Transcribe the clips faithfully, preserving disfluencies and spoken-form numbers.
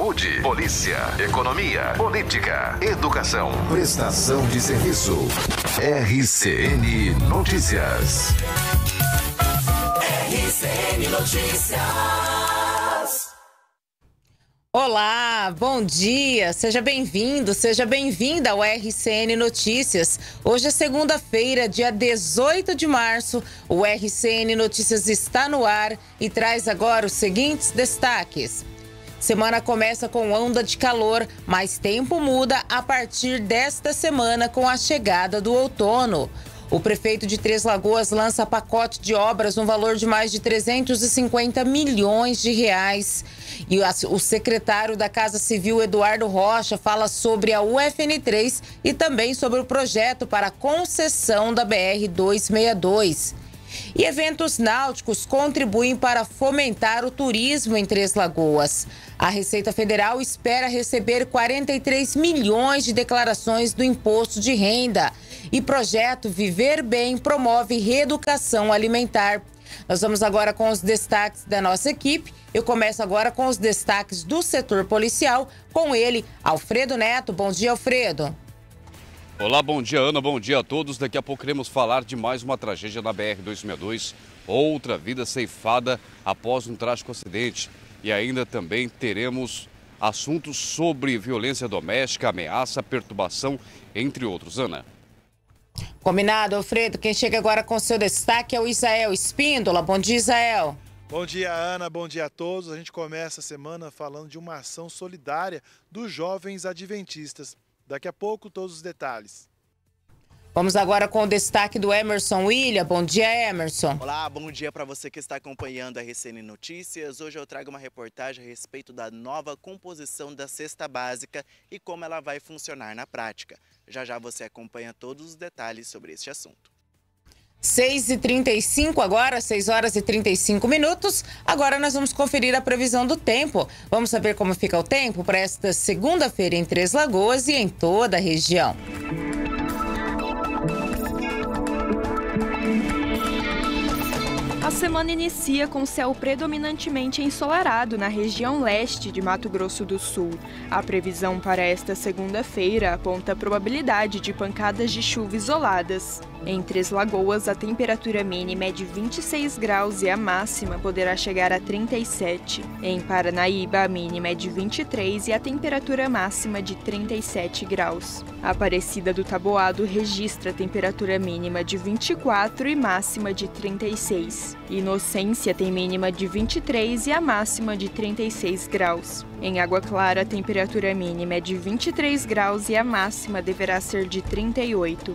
saúde, polícia, economia, política, educação, prestação de serviço. R C N Notícias. R C N Notícias. Olá, bom dia, seja bem-vindo, seja bem-vinda ao R C N Notícias. Hoje é segunda-feira, dia dezoito de março, o R C N Notícias está no ar e traz agora os seguintes destaques. Semana começa com onda de calor, mas tempo muda a partir desta semana com a chegada do outono. O prefeito de Três Lagoas lança pacote de obras no valor de mais de trezentos e cinquenta milhões de reais. E o secretário da Casa Civil, Eduardo Rocha, fala sobre a U F N três e também sobre o projeto para a concessão da B R duzentos e sessenta e dois. E eventos náuticos contribuem para fomentar o turismo em Três Lagoas. A Receita Federal espera receber quarenta e três milhões de declarações do imposto de renda. E projeto Viver Bem promove reeducação alimentar. Nós vamos agora com os destaques da nossa equipe. Eu começo agora com os destaques do setor policial, com ele, Alfredo Neto. Bom dia, Alfredo. Olá, bom dia, Ana, bom dia a todos. Daqui a pouco queremos falar de mais uma tragédia na B R duzentos e sessenta e dois, outra vida ceifada após um trágico acidente. E ainda também teremos assuntos sobre violência doméstica, ameaça, perturbação, entre outros, Ana. Combinado, Alfredo. Quem chega agora com seu destaque é o Isael Espíndola. Bom dia, Isael. Bom dia, Ana. Bom dia a todos. A gente começa a semana falando de uma ação solidária dos jovens adventistas. Daqui a pouco, todos os detalhes. Vamos agora com o destaque do Emerson William. Bom dia, Emerson. Olá, bom dia para você que está acompanhando a R C N Notícias. Hoje eu trago uma reportagem a respeito da nova composição da cesta básica e como ela vai funcionar na prática. Já já você acompanha todos os detalhes sobre este assunto. seis e trinta e cinco agora, seis horas e trinta e cinco minutos. Agora nós vamos conferir a previsão do tempo. Vamos saber como fica o tempo para esta segunda-feira em Três Lagoas e em toda a região. A semana inicia com céu predominantemente ensolarado na região leste de Mato Grosso do Sul. A previsão para esta segunda-feira aponta a probabilidade de pancadas de chuva isoladas. Em Três Lagoas, a temperatura mínima é de vinte e seis graus e a máxima poderá chegar a trinta e sete. Em Paranaíba, a mínima é de vinte e três e a temperatura máxima de trinta e sete graus. A Aparecida do Taboado registra temperatura mínima de vinte e quatro e máxima de trinta e seis. Inocência tem mínima de vinte e três e a máxima de trinta e seis graus. Em Água Clara, a temperatura mínima é de vinte e três graus e a máxima deverá ser de trinta e oito.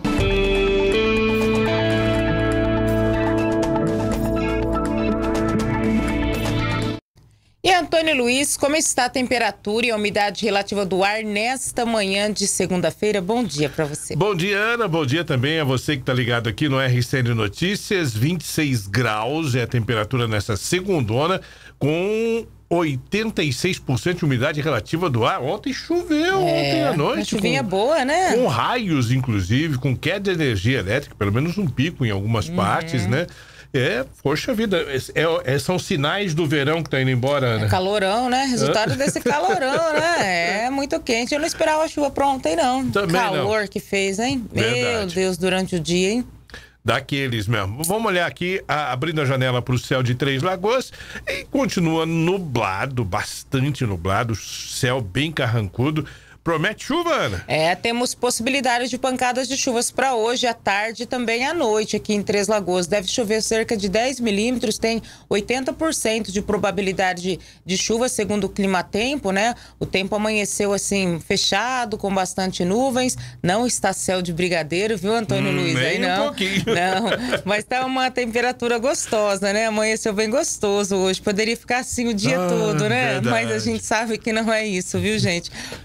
E Antônio Luiz, como está a temperatura e a umidade relativa do ar nesta manhã de segunda-feira? Bom dia para você. Bom dia, Ana. Bom dia também a você que está ligado aqui no R C N Notícias. vinte e seis graus é a temperatura nessa segundona, com oitenta e seis por cento de umidade relativa do ar. Ontem choveu, é, ontem à noite. Uma chuvinha com, boa, né? Com raios, inclusive, com queda de energia elétrica, pelo menos um pico em algumas uhum. partes, né? É, poxa vida, é, é, são sinais do verão que tá indo embora, Ana. É calorão, né? Resultado desse calorão, né? É muito quente. Eu não esperava a chuva pra ontem, não. Também calor não. que fez, hein? Verdade. Meu Deus, durante o dia, hein? Daqueles mesmo. Vamos olhar aqui, a, abrindo a janela para o céu de Três Lagoas e continua nublado, bastante nublado, céu bem carrancudo. Promete chuva, Ana? É, temos possibilidade de pancadas de chuvas para hoje, à tarde e também à noite aqui em Três Lagoas. Deve chover cerca de dez milímetros, tem oitenta por cento de probabilidade de, de chuva, segundo o Climatempo, né? O tempo amanheceu assim, fechado, com bastante nuvens. Não está céu de brigadeiro, viu, Antônio hum, Luiz? Nem Aí não. Um pouquinho. Não, mas tá uma temperatura gostosa, né? Amanheceu bem gostoso hoje. Poderia ficar assim o dia ah, todo, né? Verdade. Mas a gente sabe que não é isso, viu, gente? O calor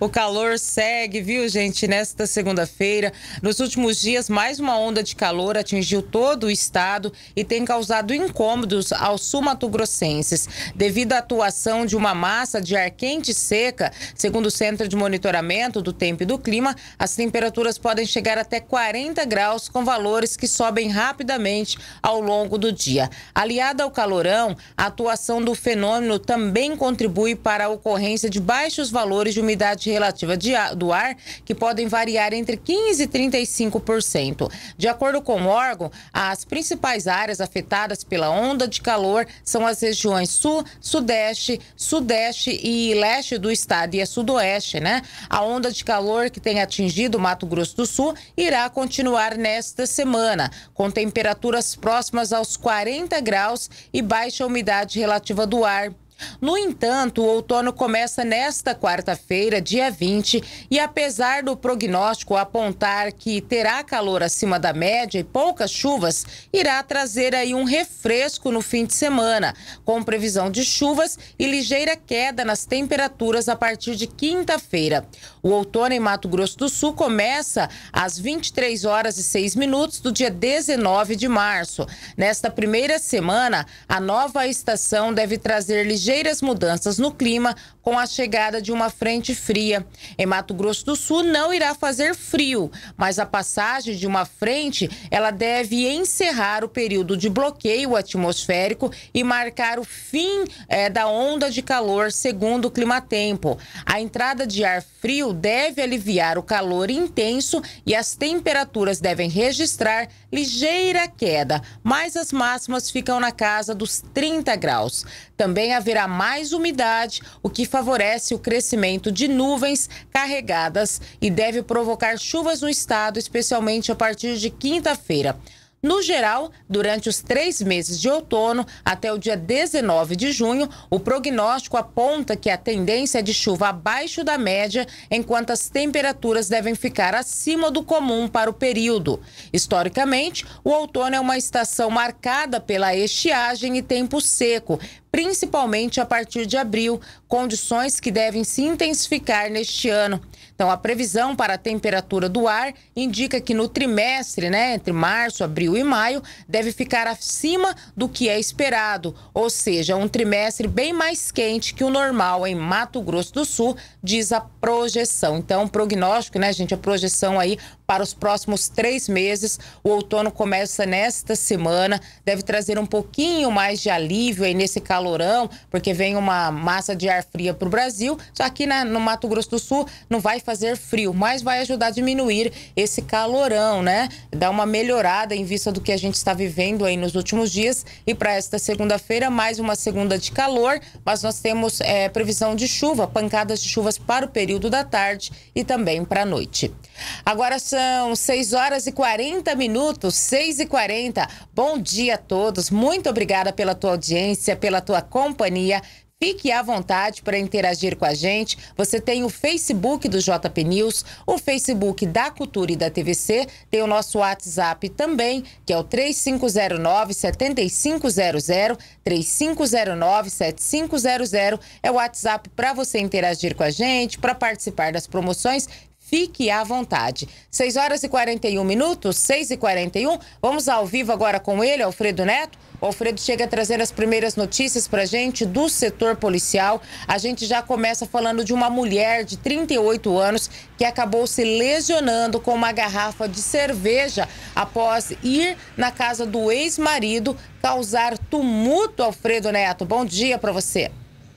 calor segue, viu, gente, nesta segunda-feira. Nos últimos dias, mais uma onda de calor atingiu todo o estado e tem causado incômodos aos sul-mato-grossenses. Devido à atuação de uma massa de ar quente e seca, segundo o Centro de Monitoramento do Tempo e do Clima, as temperaturas podem chegar até quarenta graus, com valores que sobem rapidamente ao longo do dia. Aliada ao calorão, a atuação do fenômeno também contribui para a ocorrência de baixos valores de umidade relativa de ar, do ar, que podem variar entre quinze por cento e trinta e cinco por cento. De acordo com o órgão, as principais áreas afetadas pela onda de calor são as regiões sul, sudeste, sudeste e leste do estado e a sudoeste, né? A onda de calor que tem atingido o Mato Grosso do Sul irá continuar nesta semana, com temperaturas próximas aos quarenta graus e baixa umidade relativa do ar. No entanto, o outono começa nesta quarta-feira, dia vinte, e apesar do prognóstico apontar que terá calor acima da média e poucas chuvas, irá trazer aí um refresco no fim de semana, com previsão de chuvas e ligeira queda nas temperaturas a partir de quinta-feira. O outono em Mato Grosso do Sul começa às vinte e três horas e seis minutos do dia dezenove de março. Nesta primeira semana, a nova estação deve trazer ligeira ligeiras mudanças no clima com a chegada de uma frente fria. Em Mato Grosso do Sul não irá fazer frio, mas a passagem de uma frente, ela deve encerrar o período de bloqueio atmosférico e marcar o fim é, da onda de calor, segundo o Climatempo. A entrada de ar frio deve aliviar o calor intenso e as temperaturas devem registrar ligeira queda, mas as máximas ficam na casa dos trinta graus. Também haverá mais umidade, o que favorece o crescimento de nuvens carregadas e deve provocar chuvas no estado, especialmente a partir de quinta-feira. No geral, durante os três meses de outono, até o dia dezenove de junho, o prognóstico aponta que a tendência é de chuva abaixo da média, enquanto as temperaturas devem ficar acima do comum para o período. Historicamente, o outono é uma estação marcada pela estiagem e tempo seco, principalmente a partir de abril, condições que devem se intensificar neste ano. Então, a previsão para a temperatura do ar indica que no trimestre, né, entre março, abril e maio, deve ficar acima do que é esperado, ou seja, um trimestre bem mais quente que o normal em Mato Grosso do Sul, diz a projeção. Então, prognóstico, né, gente, a projeção aí para os próximos três meses. O outono começa nesta semana, deve trazer um pouquinho mais de alívio aí nesse calorão, porque vem uma massa de ar fria para o Brasil. Só aqui na, no Mato Grosso do Sul não vai fazer frio, mas vai ajudar a diminuir esse calorão, né? Dar uma melhorada em vista do que a gente está vivendo aí nos últimos dias. E para esta segunda-feira, mais uma segunda de calor, mas nós temos é, previsão de chuva, pancadas de chuvas para o período da tarde e também para a noite. Agora são seis horas e quarenta minutos, seis e quarenta. Bom dia a todos, muito obrigada pela tua audiência, pela tua companhia. Fique à vontade para interagir com a gente. Você tem o Facebook do J P News, o Facebook da Cultura e da T V C, tem o nosso WhatsApp também, que é o três cinco zero nove, sete cinco zero zero, três cinco zero nove, sete cinco zero zero. É o WhatsApp para você interagir com a gente, para participar das promoções. Fique à vontade. seis horas e quarenta e um minutos, seis e quarenta e um. Vamos ao vivo agora com ele, Alfredo Neto. O Alfredo chega a trazer as primeiras notícias pra gente do setor policial. A gente já começa falando de uma mulher de trinta e oito anos que acabou se lesionando com uma garrafa de cerveja após ir na casa do ex-marido causar tumulto. Alfredo Neto, bom dia pra você.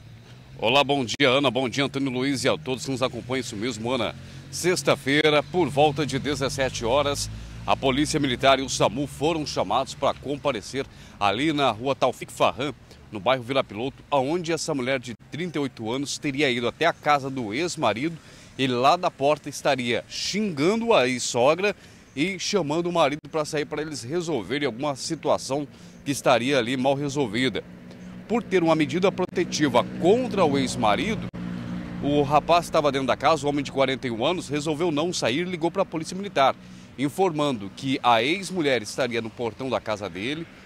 Olá, bom dia, Ana. Bom dia, Antônio Luiz, e a todos que nos acompanham. Isso mesmo, Ana. Sexta-feira, por volta de dezessete horas, a Polícia Militar e o SAMU foram chamados para comparecer ali na rua Taufik Farran, no bairro Vila Piloto, onde essa mulher de trinta e oito anos teria ido até a casa do ex-marido. Ele lá da porta estaria xingando a ex-sogra e chamando o marido para sair para eles resolverem alguma situação que estaria ali mal resolvida. Por ter uma medida protetiva contra o ex-marido, o rapaz estava dentro da casa, o homem de quarenta e um anos, resolveu não sair e ligou para a Polícia Militar, informando que a ex-mulher estaria no portão da casa dele,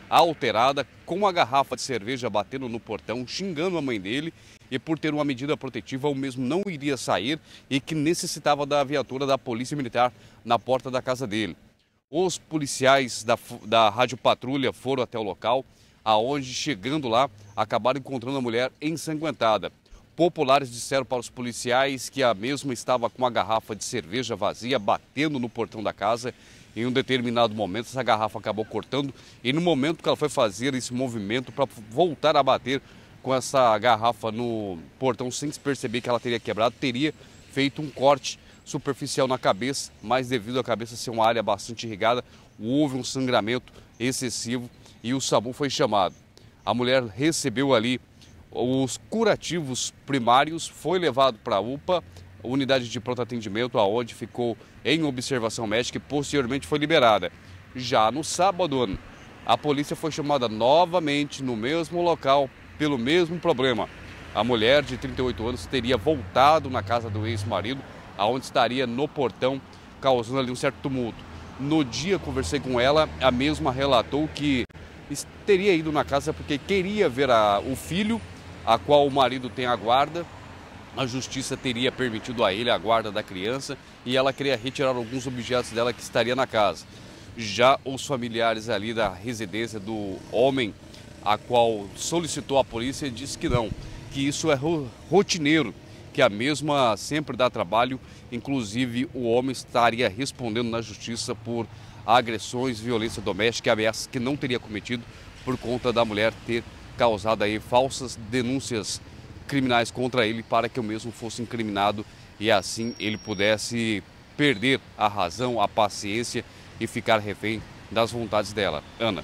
alterada, com a garrafa de cerveja batendo no portão, xingando a mãe dele, e por ter uma medida protetiva, o mesmo não iria sair e que necessitava da viatura da Polícia Militar na porta da casa dele. Os policiais da, da Rádio Patrulha foram até o local, aonde, chegando lá, acabaram encontrando a mulher ensanguentada. Populares disseram para os policiais que a mesma estava com a garrafa de cerveja vazia, batendo no portão da casa. Em um determinado momento, essa garrafa acabou cortando e no momento que ela foi fazer esse movimento para voltar a bater com essa garrafa no portão sem se perceber que ela teria quebrado, teria feito um corte superficial na cabeça, mas devido à cabeça ser uma área bastante irrigada, houve um sangramento excessivo e o SAMU foi chamado. A mulher recebeu ali os curativos primários, foi levado para a U P A, unidade de pronto atendimento, aonde ficou em observação médica e posteriormente foi liberada. Já no sábado, a polícia foi chamada novamente no mesmo local pelo mesmo problema. A mulher de trinta e oito anos teria voltado na casa do ex-marido, aonde estaria no portão, causando ali um certo tumulto. No dia, conversei com ela, a mesma relatou que teria ido na casa porque queria ver a, o filho, a qual o marido tem a guarda. A justiça teria permitido a ele a guarda da criança e ela queria retirar alguns objetos dela que estaria na casa. Já os familiares ali da residência do homem, a qual solicitou a polícia, disse que não, que isso é rotineiro, que a mesma sempre dá trabalho, inclusive o homem estaria respondendo na justiça por agressões, violência doméstica e ameaças que não teria cometido por conta da mulher ter causado aí falsas denúncias criminais contra ele para que o mesmo fosse incriminado e assim ele pudesse perder a razão, a paciência e ficar refém das vontades dela. Ana.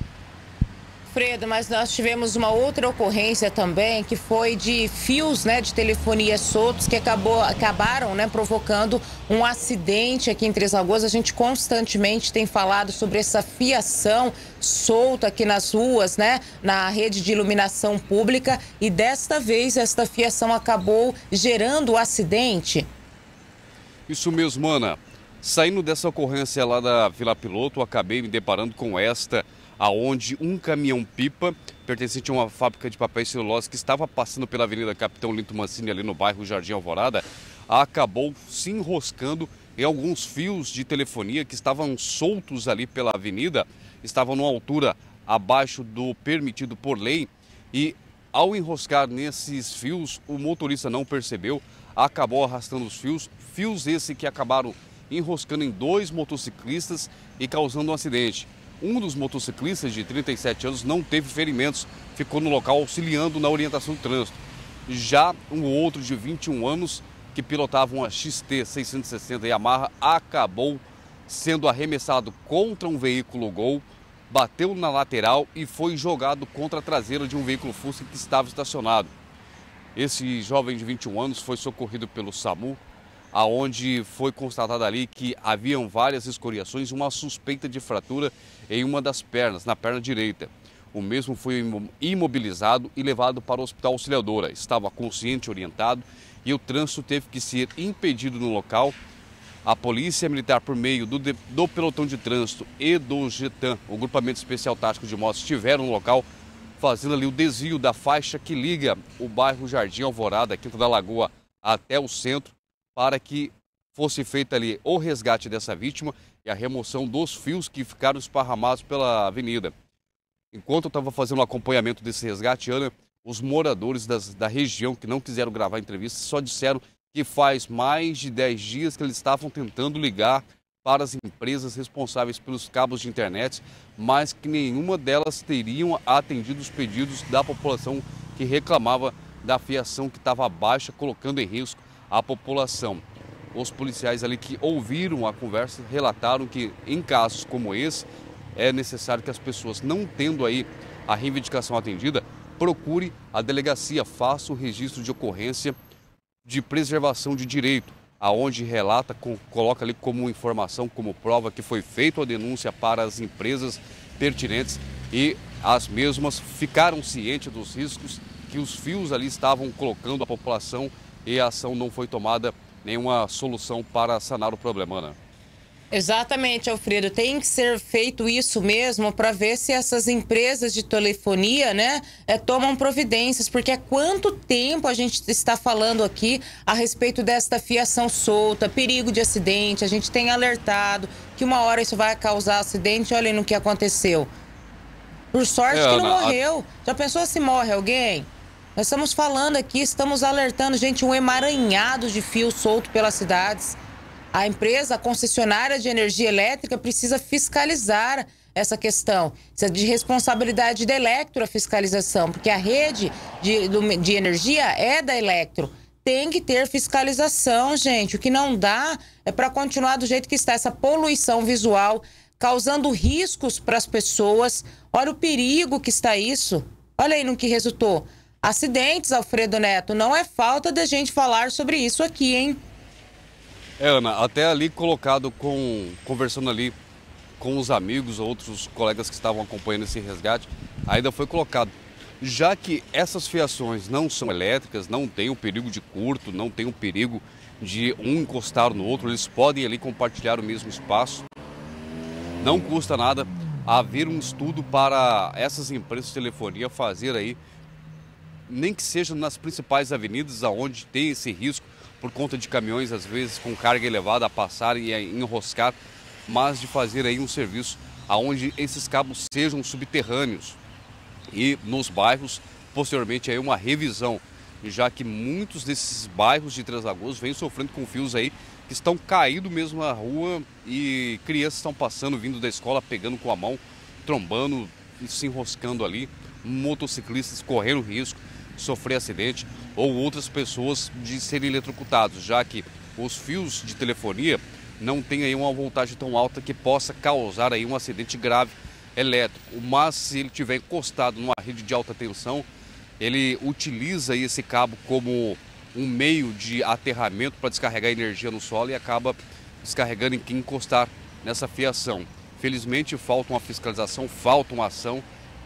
Fredo, mas nós tivemos uma outra ocorrência também, que foi de fios, né, de telefonia soltos que acabou, acabaram, né, provocando um acidente aqui em Três Lagoas. A gente constantemente tem falado sobre essa fiação solta aqui nas ruas, né, na rede de iluminação pública, e desta vez esta fiação acabou gerando o acidente. Isso mesmo, Ana. Saindo dessa ocorrência lá da Vila Piloto, acabei me deparando com esta, aonde um caminhão-pipa pertencente a uma fábrica de papéis celulose que estava passando pela Avenida Capitão Linto Mancini, ali no bairro Jardim Alvorada, acabou se enroscando em alguns fios de telefonia que estavam soltos ali pela avenida, estavam numa altura abaixo do permitido por lei e, ao enroscar nesses fios, o motorista não percebeu, acabou arrastando os fios, fios esses que acabaram enroscando em dois motociclistas e causando um acidente. Um dos motociclistas, de trinta e sete anos, não teve ferimentos, ficou no local auxiliando na orientação do trânsito. Já um outro, de vinte e um anos, que pilotava uma X T seiscentos e sessenta Yamaha, acabou sendo arremessado contra um veículo Gol, bateu na lateral e foi jogado contra a traseira de um veículo Fusca que estava estacionado. Esse jovem de vinte e um anos foi socorrido pelo SAMU, aonde foi constatado ali que haviam várias escoriações e uma suspeita de fratura em uma das pernas, na perna direita. O mesmo foi imobilizado e levado para o Hospital Auxiliadora. Estava consciente, orientado, e o trânsito teve que ser impedido no local. A Polícia Militar, por meio do, do pelotão de trânsito e do GETAM, o Grupamento Especial Tático de Motos, estiveram no local fazendo ali o desvio da faixa que liga o bairro Jardim Alvorada, Quinta da Lagoa, até o centro, para que fosse feito ali o resgate dessa vítima e a remoção dos fios que ficaram esparramados pela avenida. Enquanto eu estava fazendo o acompanhamento desse resgate, Ana, os moradores das, da região que não quiseram gravar a entrevista só disseram que faz mais de dez dias que eles estavam tentando ligar para as empresas responsáveis pelos cabos de internet, mas que nenhuma delas teriam atendido os pedidos da população que reclamava da fiação que estava baixa, colocando em risco a população. Os policiais ali que ouviram a conversa relataram que em casos como esse é necessário que as pessoas, não tendo aí a reivindicação atendida, procure a delegacia, faça o registro de ocorrência de preservação de direito, aonde relata, com, coloca ali como informação, como prova que foi feita a denúncia para as empresas pertinentes e as mesmas ficaram cientes dos riscos que os fios ali estavam colocando a população, e a ação não foi tomada nenhuma solução para sanar o problema, Ana. Exatamente, Alfredo. Tem que ser feito isso mesmo para ver se essas empresas de telefonia, né, é, tomam providências, porque há quanto tempo a gente está falando aqui a respeito desta fiação solta, perigo de acidente, a gente tem alertado que uma hora isso vai causar acidente, olha no que aconteceu. Por sorte é, que não Ana, morreu. A... Já pensou se morre alguém? Nós estamos falando aqui, estamos alertando, gente, um emaranhado de fio solto pelas cidades. A empresa, a concessionária de energia elétrica, precisa fiscalizar essa questão. Isso é de responsabilidade da Electro a fiscalização, porque a rede de, de energia é da Electro. Tem que ter fiscalização, gente. O que não dá é para continuar do jeito que está, essa poluição visual, causando riscos para as pessoas. Olha o perigo que está isso. Olha aí no que resultou. Acidentes, Alfredo Neto. Não é falta da gente falar sobre isso aqui, hein? É, Ana, até ali colocado com, conversando ali com os amigos, outros colegas que estavam acompanhando esse resgate, ainda foi colocado. Já que essas fiações não são elétricas, não tem o perigo de curto, não tem o perigo de um encostar no outro, eles podem ali compartilhar o mesmo espaço. Não custa nada haver um estudo para essas empresas de telefonia fazer aí, nem que seja nas principais avenidas onde tem esse risco, por conta de caminhões, às vezes, com carga elevada a passar e a enroscar, mas de fazer aí um serviço onde esses cabos sejam subterrâneos e nos bairros, posteriormente, aí uma revisão, já que muitos desses bairros de Três Lagoas vêm sofrendo com fios aí que estão caídos mesmo na rua e crianças estão passando, vindo da escola, pegando com a mão, trombando e se enroscando ali, motociclistas correndo risco sofrer acidente ou outras pessoas de serem eletrocutados, já que os fios de telefonia não têm aí uma voltagem tão alta que possa causar aí um acidente grave elétrico. Mas se ele tiver encostado numa rede de alta tensão, ele utiliza aí esse cabo como um meio de aterramento para descarregar energia no solo e acaba descarregando em quem encostar nessa fiação. Felizmente falta uma fiscalização, falta uma ação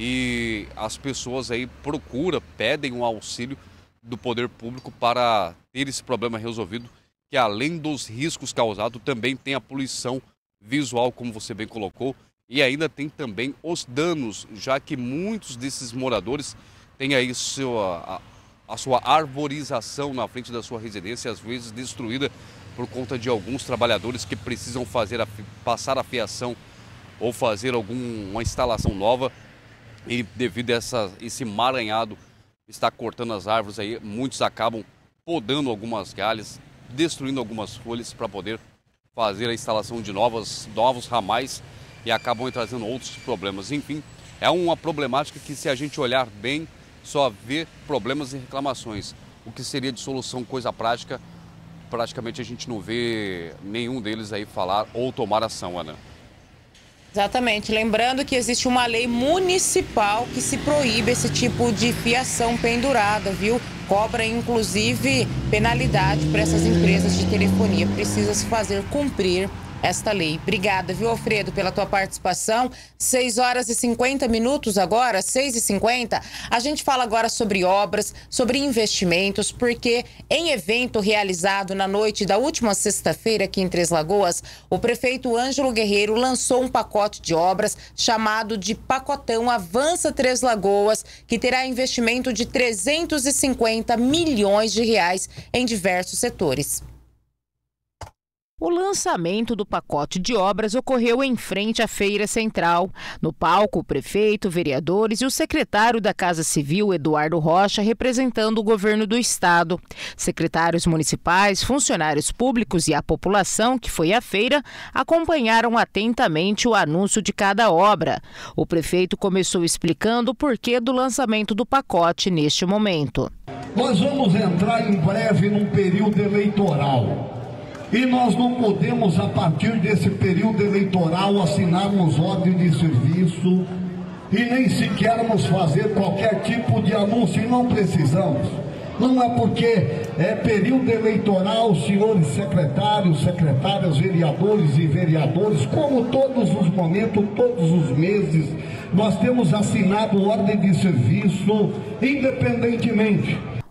e as pessoas aí procuram, pedem um auxílio do poder público para ter esse problema resolvido, que além dos riscos causados, também tem a poluição visual, como você bem colocou, e ainda tem também os danos, já que muitos desses moradores têm aí sua, a, a sua arborização na frente da sua residência, às vezes destruída por conta de alguns trabalhadores que precisam fazer a, passar a fiação ou fazer alguma instalação nova. E devido a essa, esse emaranhado está cortando as árvores aí, muitos acabam podando algumas galhas, destruindo algumas folhas para poder fazer a instalação de novas, novos ramais e acabam trazendo outros problemas. Enfim, é uma problemática que, se a gente olhar bem, só vê problemas e reclamações. O que seria de solução, coisa prática, praticamente a gente não vê nenhum deles aí falar ou tomar ação, Ana. Exatamente. Lembrando que existe uma lei municipal que se proíbe esse tipo de fiação pendurada, viu? Cobra, inclusive, penalidade para essas empresas de telefonia. Precisa se fazer cumprir esta lei. Obrigada, viu, Alfredo, pela tua participação. seis horas e cinquenta minutos agora, seis e cinquenta. A gente fala agora sobre obras, sobre investimentos, porque em evento realizado na noite da última sexta-feira aqui em Três Lagoas, o prefeito Ângelo Guerreiro lançou um pacote de obras chamado de Pacotão Avança Três Lagoas, que terá investimento de trezentos e cinquenta milhões de reais em diversos setores. O lançamento do pacote de obras ocorreu em frente à Feira Central. No palco, o prefeito, vereadores e o secretário da Casa Civil, Eduardo Rocha, representando o governo do estado. Secretários municipais, funcionários públicos e a população que foi à feira acompanharam atentamente o anúncio de cada obra. O prefeito começou explicando o porquê do lançamento do pacote neste momento. Nós vamos entrar em breve num período eleitoral. E nós não podemos, a partir desse período eleitoral, assinarmos ordem de serviço e nem sequermos fazer qualquer tipo de anúncio, e não precisamos. Não é porque é período eleitoral, senhores secretários, secretárias, vereadores e vereadores, como todos os momentos, todos os meses, nós temos assinado ordem de serviço independentemente.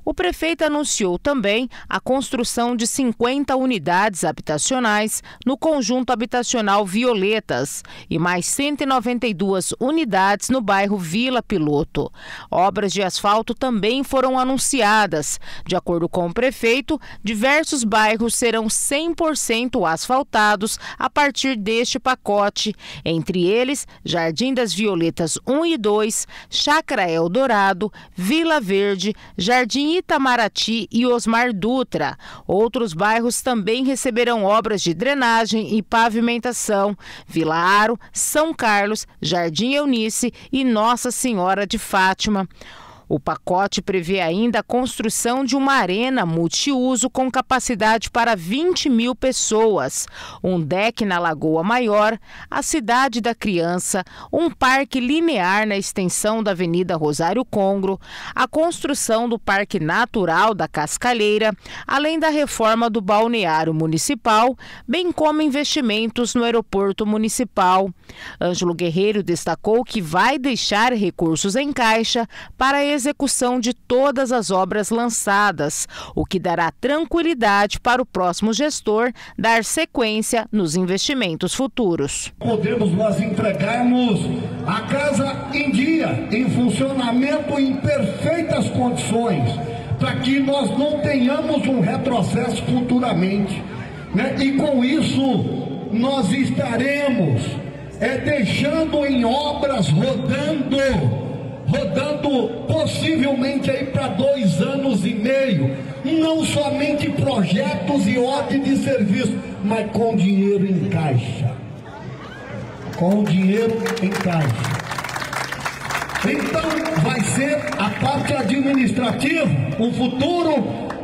O prefeito anunciou também a construção de cinquenta unidades habitacionais no conjunto habitacional Violetas e mais cento e noventa e duas unidades no bairro Vila Piloto. Obras de asfalto também foram anunciadas. De acordo com o prefeito, diversos bairros serão cem por cento asfaltados a partir deste pacote, entre eles Jardim das Violetas um e dois, Chácara Eldorado, Vila Verde, Jardim Itamaraty e Osmar Dutra. Outros bairros também receberão obras de drenagem e pavimentação: Vila Aro, São Carlos, Jardim Eunice e Nossa Senhora de Fátima. O pacote prevê ainda a construção de uma arena multiuso com capacidade para vinte mil pessoas, um deck na Lagoa Maior, a Cidade da Criança, um parque linear na extensão da Avenida Rosário Congro, a construção do Parque Natural da Cascalheira, além da reforma do balneário municipal, bem como investimentos no aeroporto municipal. Ângelo Guerreiro destacou que vai deixar recursos em caixa para a execução de todas as obras lançadas, o que dará tranquilidade para o próximo gestor dar sequência nos investimentos futuros. Podemos nós entregarmos a casa em dia, em funcionamento, em perfeitas condições, para que nós não tenhamos um retrocesso futuramente, né? E com isso nós estaremos é, deixando em obras rodando rodando possivelmente aí para dois anos e meio, não somente projetos e ordem de serviço, mas com dinheiro em caixa, com dinheiro em caixa. Então vai ser a parte administrativa, o futuro,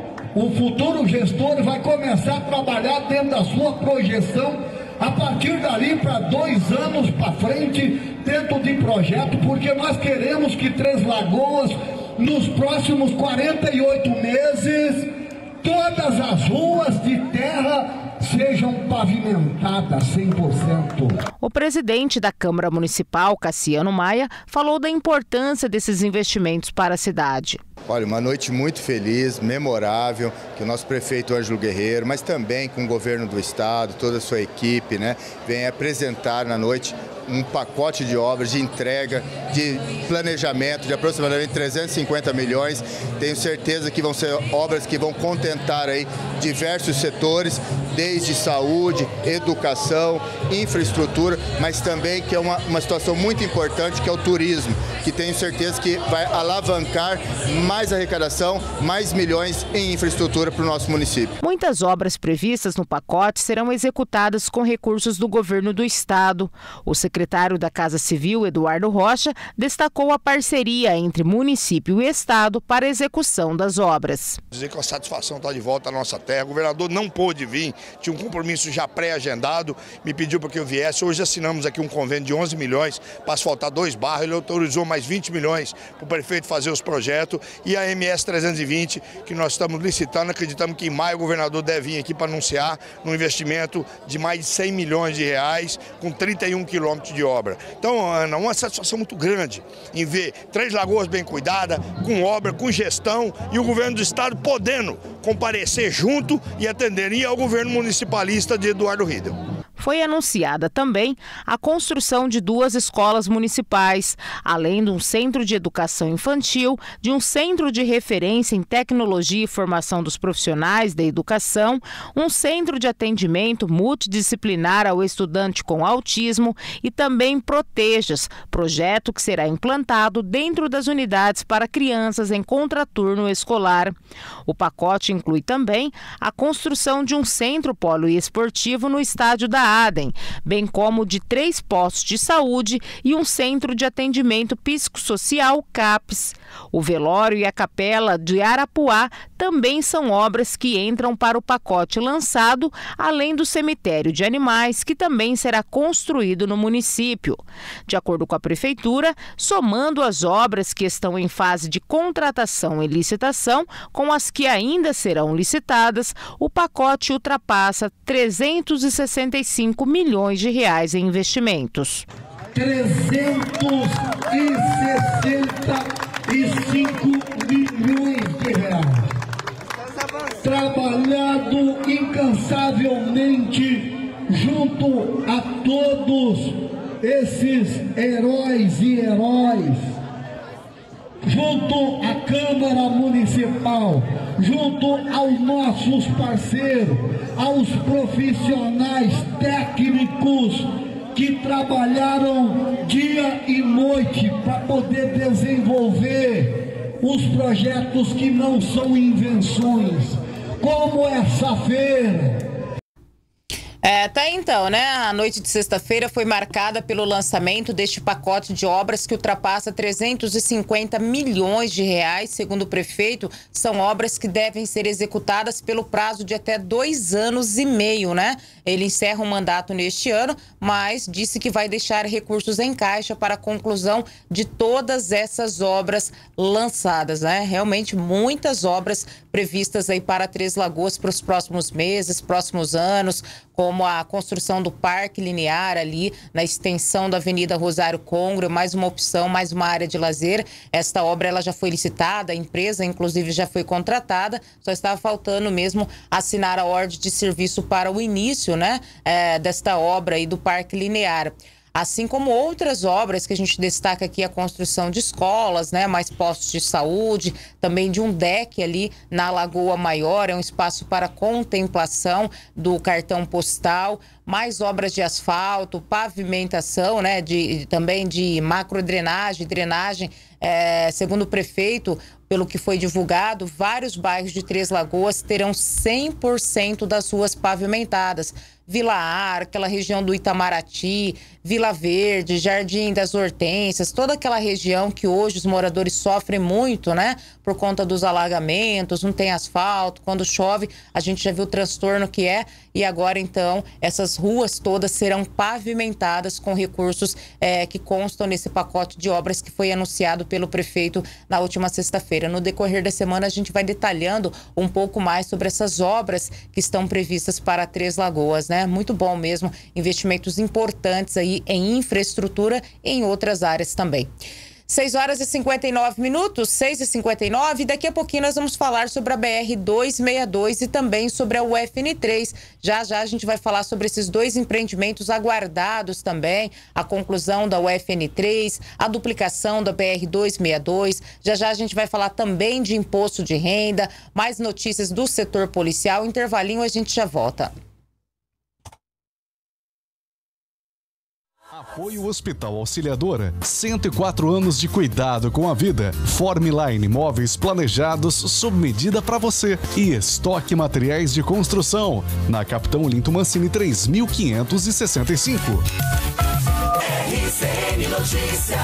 o futuro gestor vai começar a trabalhar dentro da sua projeção, a partir dali para dois anos para frente, dentro de projeto, porque nós queremos que Três Lagoas, nos próximos quarenta e oito meses, todas as ruas de terra sejam pavimentadas cem por cento. O presidente da Câmara Municipal, Cassiano Maia, falou da importância desses investimentos para a cidade. Olha, uma noite muito feliz, memorável, que o nosso prefeito Ângelo Guerreiro, mas também com o governo do estado, toda a sua equipe, né, vem apresentar na noite um pacote de obras, de entrega, de planejamento de aproximadamente trezentos e cinquenta milhões. Tenho certeza que vão ser obras que vão contentar aí diversos setores, desde saúde, educação, infraestrutura, mas também que é uma, uma situação muito importante, que é o turismo, que tenho certeza que vai alavancar mais arrecadação, mais milhões em infraestrutura para o nosso município. Muitas obras previstas no pacote serão executadas com recursos do governo do estado. O secretário da Casa Civil, Eduardo Rocha, destacou a parceria entre município e estado para a execução das obras. Dizer que a satisfação está de volta à nossa terra. O governador não pôde vir, tinha um compromisso já pré-agendado, me pediu para que eu viesse. Hoje assinamos aqui um convênio de onze milhões para asfaltar dois bairros, ele autorizou mais vinte milhões para o prefeito fazer os projetos, e a M S trezentos e vinte, que nós estamos licitando, acreditamos que em maio o governador deve vir aqui para anunciar um investimento de mais de cem milhões de reais, com trinta e um quilômetros de obra. Então, Ana, uma satisfação muito grande em ver Três Lagoas bem cuidada, com obra, com gestão, e o governo do estado podendo comparecer junto e atenderia ao governo municipalista de Eduardo Riedel. Foi anunciada também a construção de duas escolas municipais, além de um centro de educação infantil, de um centro de referência em tecnologia e formação dos profissionais da educação, um centro de atendimento multidisciplinar ao estudante com autismo e também Protejas, projeto que será implantado dentro das unidades para crianças em contraturno escolar. O pacote inclui também a construção de um centro poliesportivo no estádio da Adem, bem como de três postos de saúde e um centro de atendimento psicossocial CAPS. O velório e a capela de Arapuá também são obras que entram para o pacote lançado, além do cemitério de animais, que também será construído no município. De acordo com a prefeitura, somando as obras que estão em fase de contratação e licitação com as que ainda serão licitadas, o pacote ultrapassa trezentos e sessenta e cinco milhões de reais em investimentos. trezentos e sessenta e cinco milhões de reais. incansavelmente junto a todos esses heróis e heróis, junto à Câmara Municipal, junto aos nossos parceiros, aos profissionais técnicos que trabalharam dia e noite para poder desenvolver os projetos que não são invenções, como essa feira. É, tá então, né? A noite de sexta-feira foi marcada pelo lançamento deste pacote de obras que ultrapassa trezentos e cinquenta milhões de reais. Segundo o prefeito, são obras que devem ser executadas pelo prazo de até dois anos e meio, né? Ele encerra o mandato neste ano, mas disse que vai deixar recursos em caixa para a conclusão de todas essas obras lançadas, né? Realmente muitas obras previstas aí para Três Lagoas para os próximos meses, próximos anos, como a construção do Parque Linear ali na extensão da Avenida Rosário Congro, mais uma opção, mais uma área de lazer. Esta obra ela já foi licitada, a empresa inclusive já foi contratada, só estava faltando mesmo assinar a ordem de serviço para o início, né, é, desta obra aí do Parque Linear. Assim como outras obras que a gente destaca aqui, a construção de escolas, né, mais postos de saúde, também de um deck ali na Lagoa Maior, é um espaço para contemplação do cartão postal, mais obras de asfalto, pavimentação, né, de, também de macrodrenagem, drenagem, é, segundo o prefeito, pelo que foi divulgado, vários bairros de Três Lagoas terão cem por cento das ruas pavimentadas. Vila Ar, aquela região do Itamaraty, Vila Verde, Jardim das Hortênsias, toda aquela região que hoje os moradores sofrem muito, né? Por conta dos alagamentos, não tem asfalto, quando chove a gente já viu o transtorno que é, e agora então essas ruas todas serão pavimentadas com recursos é, que constam nesse pacote de obras que foi anunciado pelo prefeito na última sexta-feira. No decorrer da semana a gente vai detalhando um pouco mais sobre essas obras que estão previstas para Três Lagoas, né? Muito bom mesmo, investimentos importantes aí em infraestrutura e em outras áreas também. seis horas e cinquenta e nove minutos, seis e cinquenta e nove, e daqui a pouquinho nós vamos falar sobre a B R duzentos e sessenta e dois e também sobre a U F N três. Já já a gente vai falar sobre esses dois empreendimentos aguardados também, a conclusão da U F N três, a duplicação da B R duzentos e sessenta e dois. Já já a gente vai falar também de imposto de renda, mais notícias do setor policial. Intervalinho, a gente já volta. Apoio Hospital Auxiliadora, cento e quatro anos de cuidado com a vida. Formline Móveis planejados sob medida para você e estoque materiais de construção na Capitão Olinto Mancini três mil quinhentos e sessenta e cinco. R C N Notícias.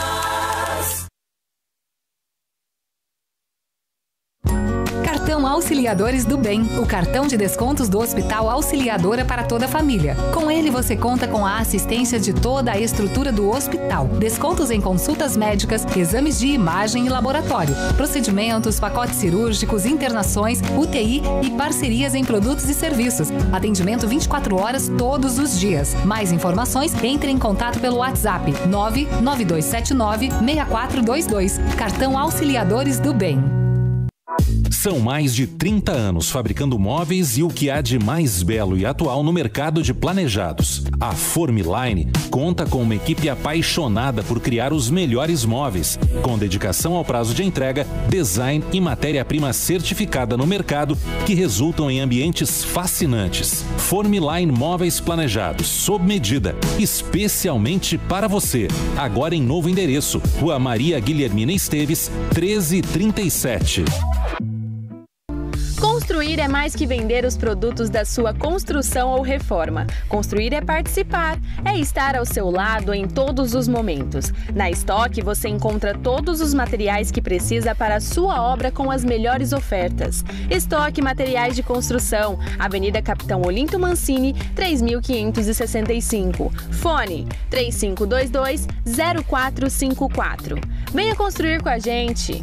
Cartão Auxiliadores do Bem, o cartão de descontos do Hospital Auxiliadora para toda a família. Com ele você conta com a assistência de toda a estrutura do hospital, descontos em consultas médicas, exames de imagem e laboratório, procedimentos, pacotes cirúrgicos, internações, U T I e parcerias em produtos e serviços. Atendimento vinte e quatro horas todos os dias. Mais informações, entre em contato pelo WhatsApp nove nove dois sete nove seis quatro dois dois. Cartão Auxiliadores do Bem. São mais de trinta anos fabricando móveis e o que há de mais belo e atual no mercado de planejados. A Formline conta com uma equipe apaixonada por criar os melhores móveis, com dedicação ao prazo de entrega, design e matéria-prima certificada no mercado, que resultam em ambientes fascinantes. Formline Móveis Planejados, sob medida, especialmente para você. Agora em novo endereço, Rua Maria Guilhermina Esteves, treze trinta e sete. Construir é mais que vender os produtos da sua construção ou reforma. Construir é participar, é estar ao seu lado em todos os momentos. Na Estoque você encontra todos os materiais que precisa para a sua obra com as melhores ofertas. Estoque Materiais de Construção, Avenida Capitão Olinto Mancini, três mil quinhentos e sessenta e cinco. Fone três cinco dois dois zero quatro cinco quatro. Venha construir com a gente!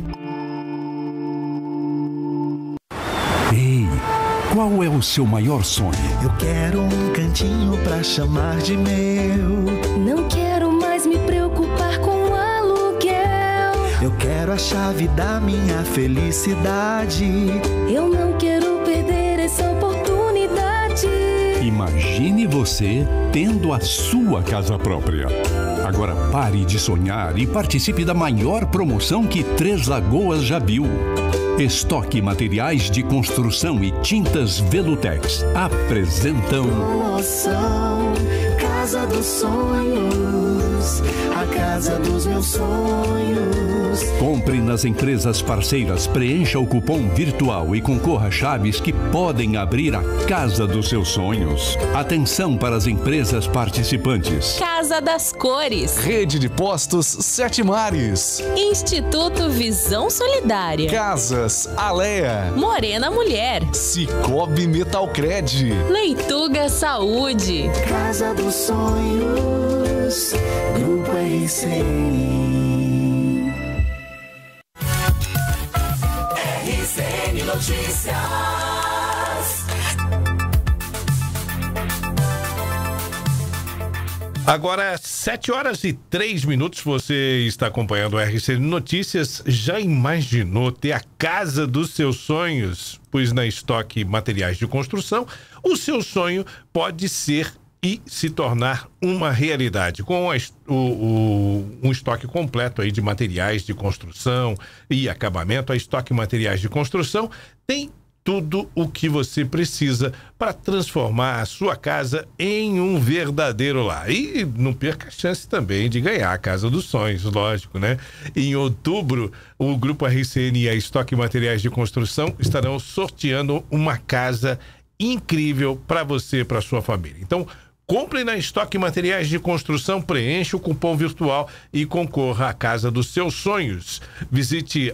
Ei, qual é o seu maior sonho? Eu quero um cantinho pra chamar de meu. Não quero mais me preocupar com aluguel. Eu quero a chave da minha felicidade. Eu não quero perder essa oportunidade. Imagine você tendo a sua casa própria. Agora pare de sonhar e participe da maior promoção que Três Lagoas já viu. Estoque Materiais de Construção e Tintas Velutex apresentam Promoção Casa dos Sonhos, a casa dos meus sonhos. Compre nas empresas parceiras, preencha o cupom virtual e concorra a chaves que podem abrir a casa dos seus sonhos. Atenção para as empresas participantes. Casa das Cores. Rede de Postos Sete Mares. Instituto Visão Solidária. Casas Alea. Morena Mulher. Cicobi Metalcred. Leituga Saúde. Casa dos Sonhos, Grupo R C N. R C N Notícias. Agora, sete horas e três minutos, você está acompanhando o R C N Notícias. Já imaginou ter a casa dos seus sonhos? Pois na Estoque Materiais de Construção, o seu sonho pode ser e se tornar uma realidade. Com a, o, o, um estoque completo aí de materiais de construção e acabamento, a Estoque Materiais de Construção tem tudo o que você precisa para transformar a sua casa em um verdadeiro lar. E não perca a chance também de ganhar a casa dos sonhos, lógico, né? Em outubro, o Grupo R C N e a Estoque Materiais de Construção estarão sorteando uma casa incrível para você e para sua família. Então, compre na Estoque Materiais de Construção, preencha o cupom virtual e concorra à casa dos seus sonhos. Visite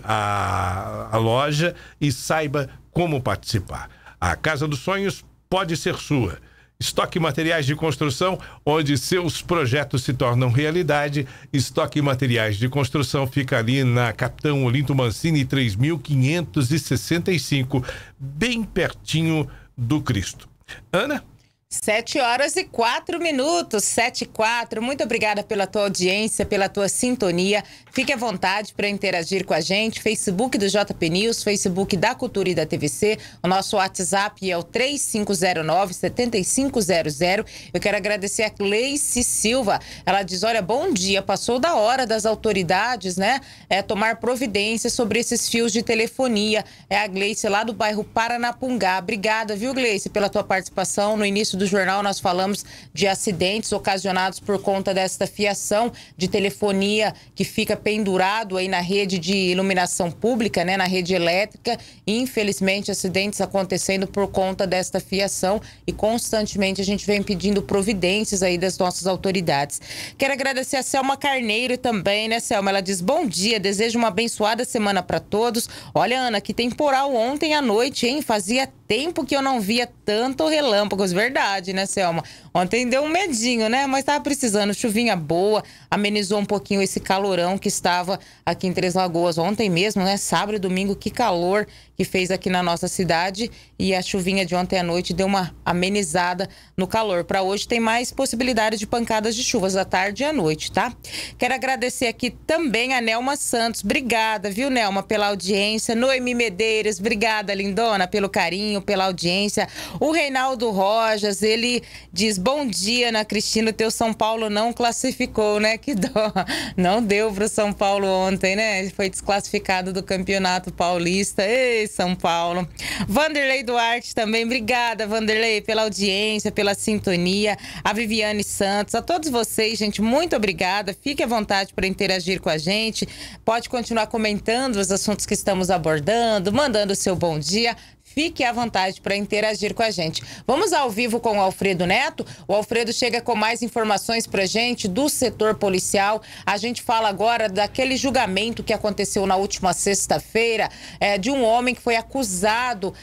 a, a loja e saiba como participar. A Casa dos Sonhos pode ser sua. Estoque Materiais de Construção, onde seus projetos se tornam realidade. Estoque Materiais de Construção fica ali na Capitão Olinto Mancini, três mil quinhentos e sessenta e cinco, bem pertinho do Cristo. Ana? Sete horas e quatro minutos, sete e quatro. Muito obrigada pela tua audiência, pela tua sintonia. Fique à vontade para interagir com a gente. Facebook do J P News, Facebook da Cultura e da T V C. O nosso WhatsApp é o três cinco zero nove, sete cinco zero zero. Eu quero agradecer a Cleice Silva. Ela diz, olha, bom dia, passou da hora das autoridades, né? É, tomar providências sobre esses fios de telefonia. É a Gleice lá do bairro Paranapungá. Obrigada, viu, Gleice, pela tua participação. No início do do jornal nós falamos de acidentes ocasionados por conta desta fiação de telefonia que fica pendurado aí na rede de iluminação pública, né, na rede elétrica. Infelizmente, acidentes acontecendo por conta desta fiação e constantemente a gente vem pedindo providências aí das nossas autoridades. Quero agradecer a Selma Carneiro também, né, Selma? Ela diz, bom dia, desejo uma abençoada semana para todos. Olha, Ana, que temporal ontem à noite, hein? Fazia tempo que eu não via tanto relâmpagos, verdade, né, Selma? Ontem deu um medinho, né? Mas tava precisando, chuvinha boa, amenizou um pouquinho esse calorão que estava aqui em Três Lagoas. Ontem mesmo, né? Sábado e domingo, que calor que fez aqui na nossa cidade. E a chuvinha de ontem à noite deu uma amenizada no calor. Para hoje tem mais possibilidades de pancadas de chuvas à tarde e à noite, tá? Quero agradecer aqui também a Nelma Santos. Obrigada, viu, Nelma, pela audiência. Noemi Medeiros, obrigada, lindona, pelo carinho, pela audiência. O Reinaldo Rojas, ele diz, bom dia, Ana Cristina, o teu São Paulo não classificou, né? Que dó. Não deu pro São Paulo ontem, né? Foi desclassificado do Campeonato Paulista. Ei, São Paulo. Vanderlei Duarte também, obrigada, Vanderlei, pela audiência, pela sintonia. A Viviane Santos, a todos vocês, gente, muito obrigada. Fique à vontade para interagir com a gente. Pode continuar comentando os assuntos que estamos abordando, mandando o seu bom dia. Fique à vontade para interagir com a gente. Vamos ao vivo com o Alfredo Neto. O Alfredo chega com mais informações para a gente do setor policial. A gente fala agora daquele julgamento que aconteceu na última sexta-feira, é, de um homem que foi acusado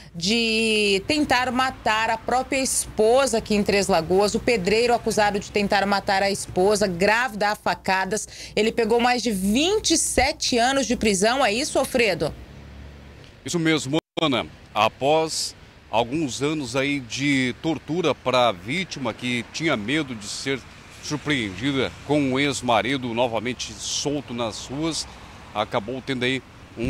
de tentar matar a própria esposa aqui em Três Lagoas. O pedreiro acusado de tentar matar a esposa, grávida a facadas. Ele pegou mais de vinte e sete anos de prisão. É isso, Alfredo? Isso mesmo, Ana. Após alguns anos aí de tortura para a vítima que tinha medo de ser surpreendida com o ex-marido novamente solto nas ruas, acabou tendo aí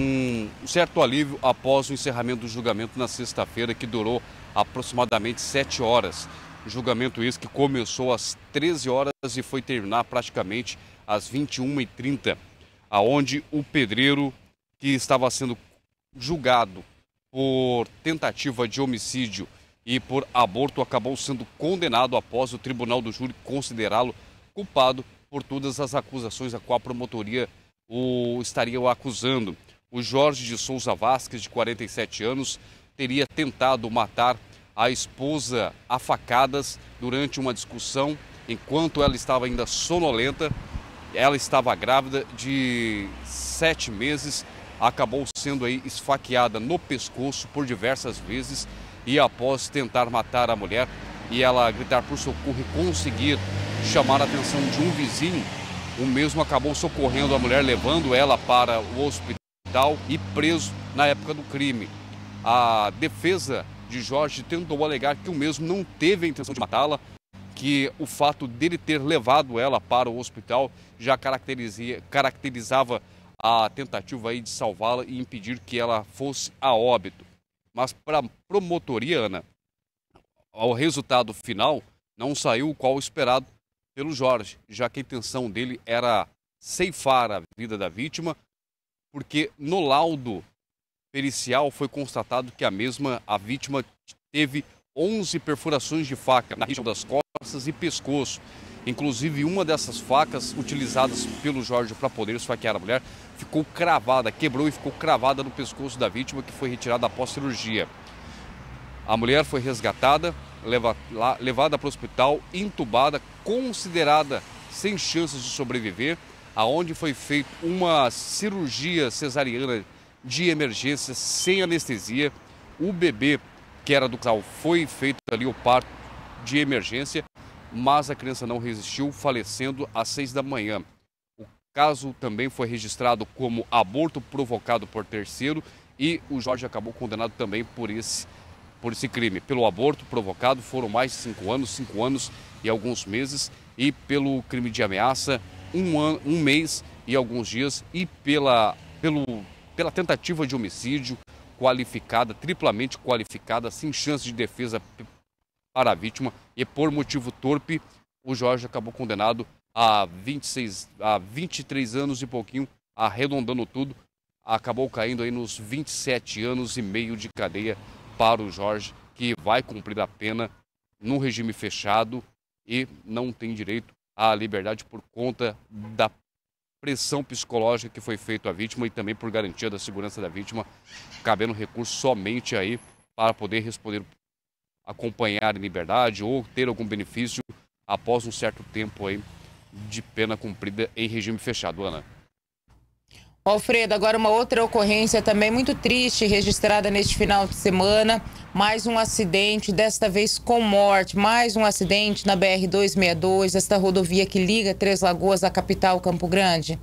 um certo alívio após o encerramento do julgamento na sexta-feira, que durou aproximadamente sete horas. Julgamento esse que começou às treze horas e foi terminar praticamente às vinte e uma e trinta, aonde o pedreiro que estava sendo julgado por tentativa de homicídio e por aborto acabou sendo condenado após o tribunal do júri considerá-lo culpado por todas as acusações a qual a promotoria o estaria o acusando. O Jorge de Souza Vasques, de quarenta e sete anos, teria tentado matar a esposa a facadas durante uma discussão enquanto ela estava ainda sonolenta. Ela estava grávida de sete meses, acabou sendo aí esfaqueada no pescoço por diversas vezes e após tentar matar a mulher e ela gritar por socorro e conseguir chamar a atenção de um vizinho, o mesmo acabou socorrendo a mulher, levando ela para o hospital e preso na época do crime. A defesa de Jorge tentou alegar que o mesmo não teve a intenção de matá-la, que o fato dele ter levado ela para o hospital já caracterizava a tentativa aí de salvá-la e impedir que ela fosse a óbito. Mas para a promotoria, Ana, o resultado final não saiu qual esperado pelo Jorge, já que a intenção dele era ceifar a vida da vítima, porque no laudo pericial foi constatado que a mesma, a vítima, teve onze perfurações de faca na região das costas e pescoço. Inclusive, uma dessas facas utilizadas pelo Jorge para poder esfaquear a mulher ficou cravada, quebrou e ficou cravada no pescoço da vítima, que foi retirada após cirurgia. A mulher foi resgatada, leva, lá, levada para o hospital, entubada, considerada sem chances de sobreviver, aonde foi feita uma cirurgia cesariana de emergência sem anestesia. O bebê, que era do casal, foi feito ali o parto de emergência, mas a criança não resistiu, falecendo às seis da manhã. O caso também foi registrado como aborto provocado por terceiro e o Jorge acabou condenado também por esse, por esse crime. Pelo aborto provocado foram mais de cinco anos, cinco anos e alguns meses, e pelo crime de ameaça, um, ano, um mês e alguns dias, e pela, pelo, pela tentativa de homicídio qualificada, triplamente qualificada, sem chance de defesa para a vítima, e por motivo torpe, o Jorge acabou condenado a vinte e seis, a vinte e três anos e pouquinho, arredondando tudo, acabou caindo aí nos vinte e sete anos e meio de cadeia para o Jorge, que vai cumprir a pena num regime fechado e não tem direito à liberdade por conta da pressão psicológica que foi feita à vítima e também por garantia da segurança da vítima, cabendo recurso somente aí para poder responder, acompanhar em liberdade ou ter algum benefício após um certo tempo aí de pena cumprida em regime fechado. Ana. Alfredo, agora uma outra ocorrência também muito triste registrada neste final de semana. Mais um acidente, desta vez com morte. Mais um acidente na B R duzentos e sessenta e dois, esta rodovia que liga Três Lagoas à capital Campo Grande.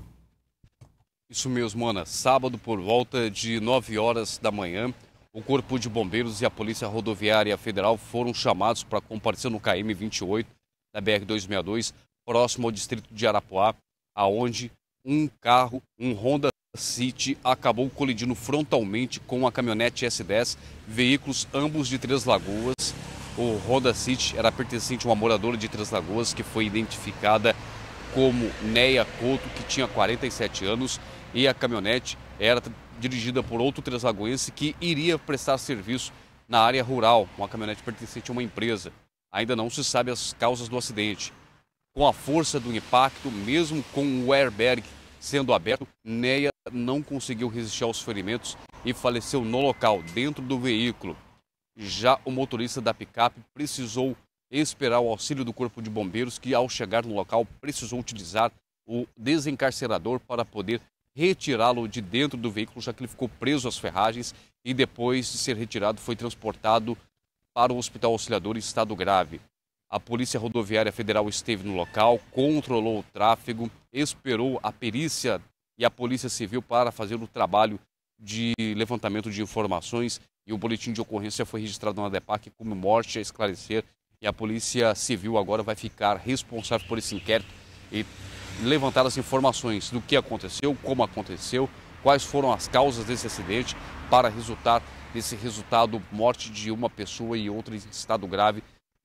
Isso mesmo, Ana. Sábado, por volta de nove horas da manhã, o Corpo de Bombeiros e a Polícia Rodoviária Federal foram chamados para comparecer no K M vinte e oito da B R duzentos e sessenta e dois, próximo ao distrito de Arapuá, aonde um carro, um Honda City, acabou colidindo frontalmente com a caminhonete S dez, veículos ambos de Três Lagoas. O Honda City era pertencente a uma moradora de Três Lagoas que foi identificada como Neia Couto, que tinha quarenta e sete anos, e a caminhonete era dirigida por outro treslagoense que iria prestar serviço na área rural, uma caminhonete pertencente a uma empresa. Ainda não se sabe as causas do acidente. Com a força do impacto, mesmo com o airbag sendo aberto, Neia não conseguiu resistir aos ferimentos e faleceu no local, dentro do veículo. Já o motorista da picape precisou esperar o auxílio do Corpo de Bombeiros, que ao chegar no local precisou utilizar o desencarcerador para poder retirá-lo de dentro do veículo, já que ele ficou preso às ferragens e depois de ser retirado foi transportado para o Hospital Auxiliador em estado grave. A Polícia Rodoviária Federal esteve no local, controlou o tráfego, esperou a perícia e a Polícia Civil para fazer o trabalho de levantamento de informações, e o boletim de ocorrência foi registrado na DEPAC como morte a esclarecer, e a Polícia Civil agora vai ficar responsável por esse inquérito e levantar as informações do que aconteceu, como aconteceu, quais foram as causas desse acidente, para resultar nesse resultado, morte de uma pessoa e outra em estado grave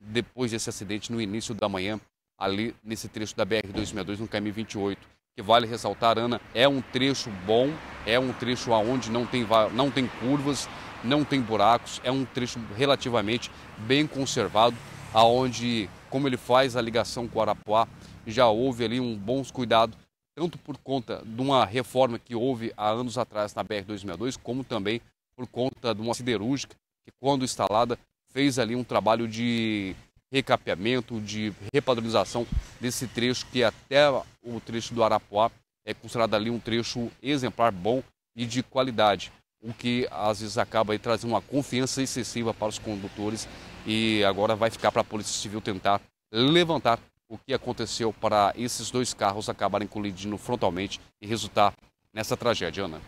depois desse acidente no início da manhã, ali nesse trecho da B R duzentos e sessenta e dois, no K M vinte e oito. Que vale ressaltar, Ana, é um trecho bom, é um trecho onde não tem, não tem curvas, não tem buracos, é um trecho relativamente bem conservado, aonde, como ele faz a ligação com o Arapuá, já houve ali um bons cuidado, tanto por conta de uma reforma que houve há anos atrás na B R duzentos e sessenta e dois, como também por conta de uma siderúrgica que, quando instalada, fez ali um trabalho de recapeamento, de repadronização desse trecho, que até o trecho do Arapuá é considerado ali um trecho exemplar, bom e de qualidade, o que às vezes acaba aí trazendo uma confiança excessiva para os condutores, e agora vai ficar para a Polícia Civil tentar levantar o que aconteceu para esses dois carros acabarem colidindo frontalmente e resultar nessa tragédia, Ana.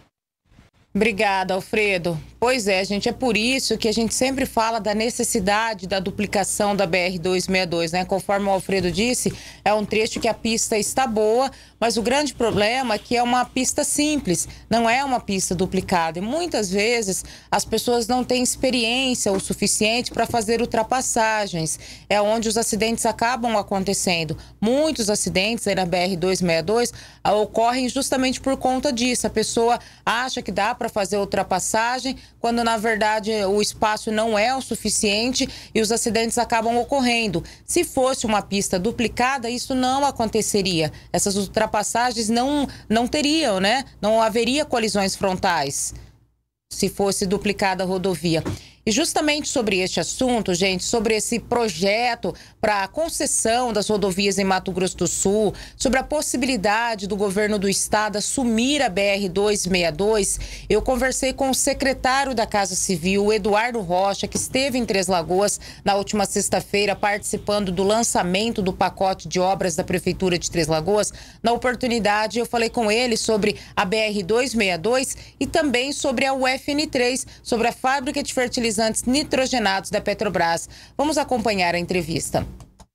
Obrigada, Alfredo. Pois é, gente, é por isso que a gente sempre fala da necessidade da duplicação da B R duzentos e sessenta e dois, né? Conforme o Alfredo disse, é um trecho que a pista está boa, mas o grande problema é que é uma pista simples, não é uma pista duplicada. E muitas vezes as pessoas não têm experiência o suficiente para fazer ultrapassagens. É onde os acidentes acabam acontecendo. Muitos acidentes aí na B R duzentos e sessenta e dois ocorrem justamente por conta disso. A pessoa acha que dá para fazer ultrapassagem, quando na verdade o espaço não é o suficiente e os acidentes acabam ocorrendo. Se fosse uma pista duplicada, isso não aconteceria. Essas ultrapassagens não, não teriam, né? Não haveria colisões frontais se fosse duplicada a rodovia. E justamente sobre este assunto, gente, sobre esse projeto para a concessão das rodovias em Mato Grosso do Sul, sobre a possibilidade do governo do estado assumir a B R duzentos e sessenta e dois, eu conversei com o secretário da Casa Civil, Eduardo Rocha, que esteve em Três Lagoas na última sexta-feira participando do lançamento do pacote de obras da Prefeitura de Três Lagoas. Na oportunidade, eu falei com ele sobre a B R duzentos e sessenta e dois e também sobre a U F N três, sobre a fábrica de fertilizantes nitrogenados da Petrobras. Vamos acompanhar a entrevista.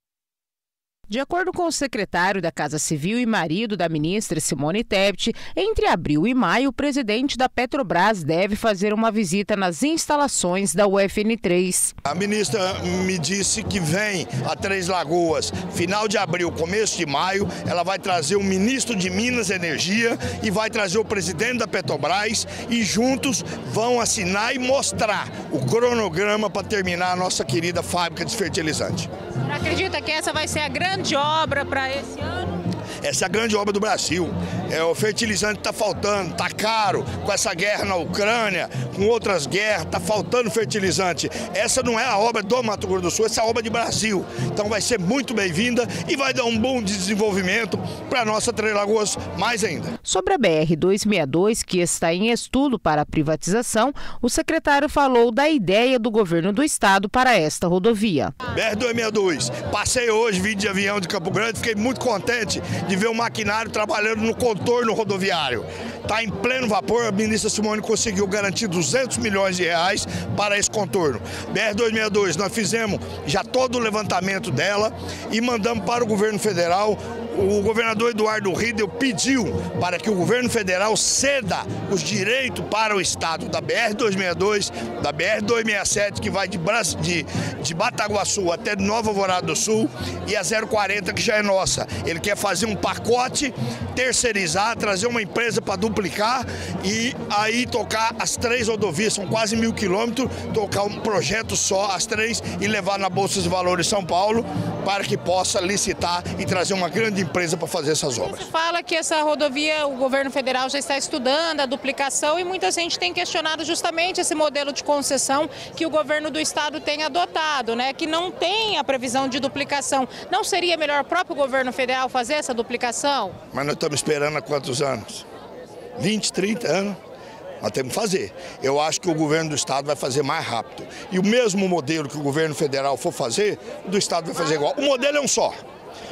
De acordo com o secretário da Casa Civil e marido da ministra Simone Tebet, entre abril e maio, o presidente da Petrobras deve fazer uma visita nas instalações da U F N três. A ministra me disse que vem a Três Lagoas, final de abril, começo de maio. Ela vai trazer o ministro de Minas e Energia e vai trazer o presidente da Petrobras, e juntos vão assinar e mostrar o cronograma para terminar a nossa querida fábrica de fertilizante. Você acredita que essa vai ser a grande obra para esse ano? Essa é a grande obra do Brasil. É, o fertilizante está faltando, está caro, com essa guerra na Ucrânia, com outras guerras, está faltando fertilizante. Essa não é a obra do Mato Grosso do Sul, essa é a obra de Brasil. Então vai ser muito bem-vinda e vai dar um bom desenvolvimento para a nossa Três Lagoas mais ainda. Sobre a B R duzentos e sessenta e dois, que está em estudo para a privatização, o secretário falou da ideia do governo do estado para esta rodovia. B R duzentos e sessenta e dois, passei hoje, vim de avião de Campo Grande, fiquei muito contente de ver o maquinário trabalhando no contorno rodoviário. Está em pleno vapor, a ministra Simone conseguiu garantir duzentos milhões de reais para esse contorno. B R duzentos e sessenta e dois, nós fizemos já todo o levantamento dela e mandamos para o governo federal. O governador Eduardo Riedel pediu para que o governo federal ceda os direitos para o estado da B R duzentos e sessenta e dois, da B R duzentos e sessenta e sete, que vai de, de, de Bataguaçu até Nova Alvorada do Sul, e a zero quarenta, que já é nossa. Ele quer fazer um pacote, terceirizar, trazer uma empresa para duplicar e aí tocar as três rodovias, são quase mil quilômetros, tocar um projeto só, as três, e levar na Bolsa de Valores de São Paulo, para que possa licitar e trazer uma grande empresa para fazer essas obras. Você fala que essa rodovia, o governo federal já está estudando a duplicação, e muita gente tem questionado justamente esse modelo de concessão que o governo do estado tem adotado, né? Que não tem a previsão de duplicação. Não seria melhor o próprio governo federal fazer essa duplicação? Mas nós estamos esperando há quantos anos? vinte, trinta anos. Nós temos que fazer. Eu acho que o governo do estado vai fazer mais rápido. E o mesmo modelo que o governo federal for fazer, o do estado vai fazer igual. O modelo é um só.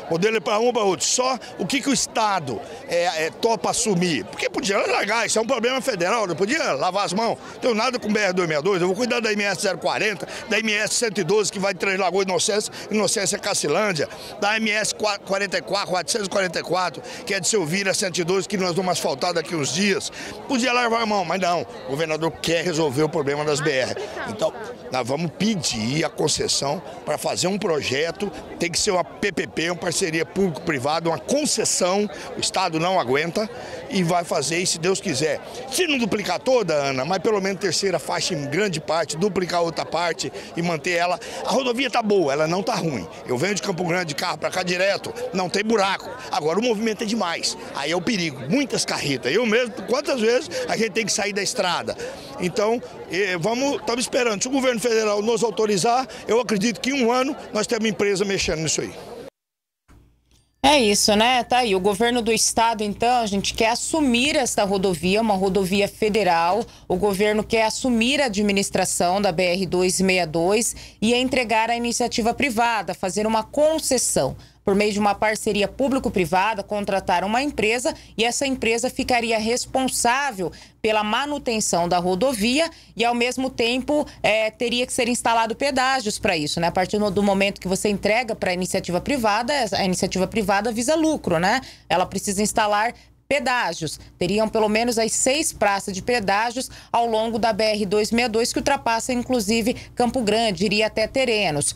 modelo é para um para outro. Só o que, que o Estado é, é, topa assumir. Porque podia largar, isso é um problema federal, não podia lavar as mãos. Não tenho nada com o B R duzentos e sessenta e dois, eu vou cuidar da M S zero quarenta, da M S cento e doze, que vai de Três Lagoas, Inocência, Inocência Cacilândia, da M S quarenta e quatro, quatrocentos e quarenta e quatro, que é de Silvira cento e doze, que nós vamos asfaltar daqui uns dias. Podia lavar a mão, mas não. O governador quer resolver o problema das B R. Então, nós vamos pedir a concessão para fazer um projeto, tem que ser uma P P P, uma parceria público-privada, uma concessão, o Estado não aguenta e vai fazer, e se Deus quiser. Se não duplicar toda, Ana, mas pelo menos terceira faixa em grande parte, duplicar outra parte e manter ela. A rodovia tá boa, ela não tá ruim. Eu venho de Campo Grande de carro para cá direto, não tem buraco. Agora o movimento é demais, aí é o perigo, muitas carretas. Eu mesmo, quantas vezes a gente tem que sair da estrada? Então, vamos, estamos esperando. Se o governo federal nos autorizar, eu acredito que em um ano nós temos uma empresa mexendo nisso aí. É isso, né? Tá aí. O governo do estado, então, a gente quer assumir esta rodovia, uma rodovia federal. O governo quer assumir a administração da B R duzentos e sessenta e dois e entregar à iniciativa privada, fazer uma concessão. Por meio de uma parceria público-privada, contratar uma empresa e essa empresa ficaria responsável pela manutenção da rodovia e, ao mesmo tempo, é, teria que ser instalado pedágios para isso, né? A partir do momento que você entrega para a iniciativa privada, a iniciativa privada visa lucro, né? Ela precisa instalar pedágios. Teriam pelo menos as seis praças de pedágios ao longo da B R duzentos e sessenta e dois, que ultrapassa inclusive Campo Grande, iria até Terenos.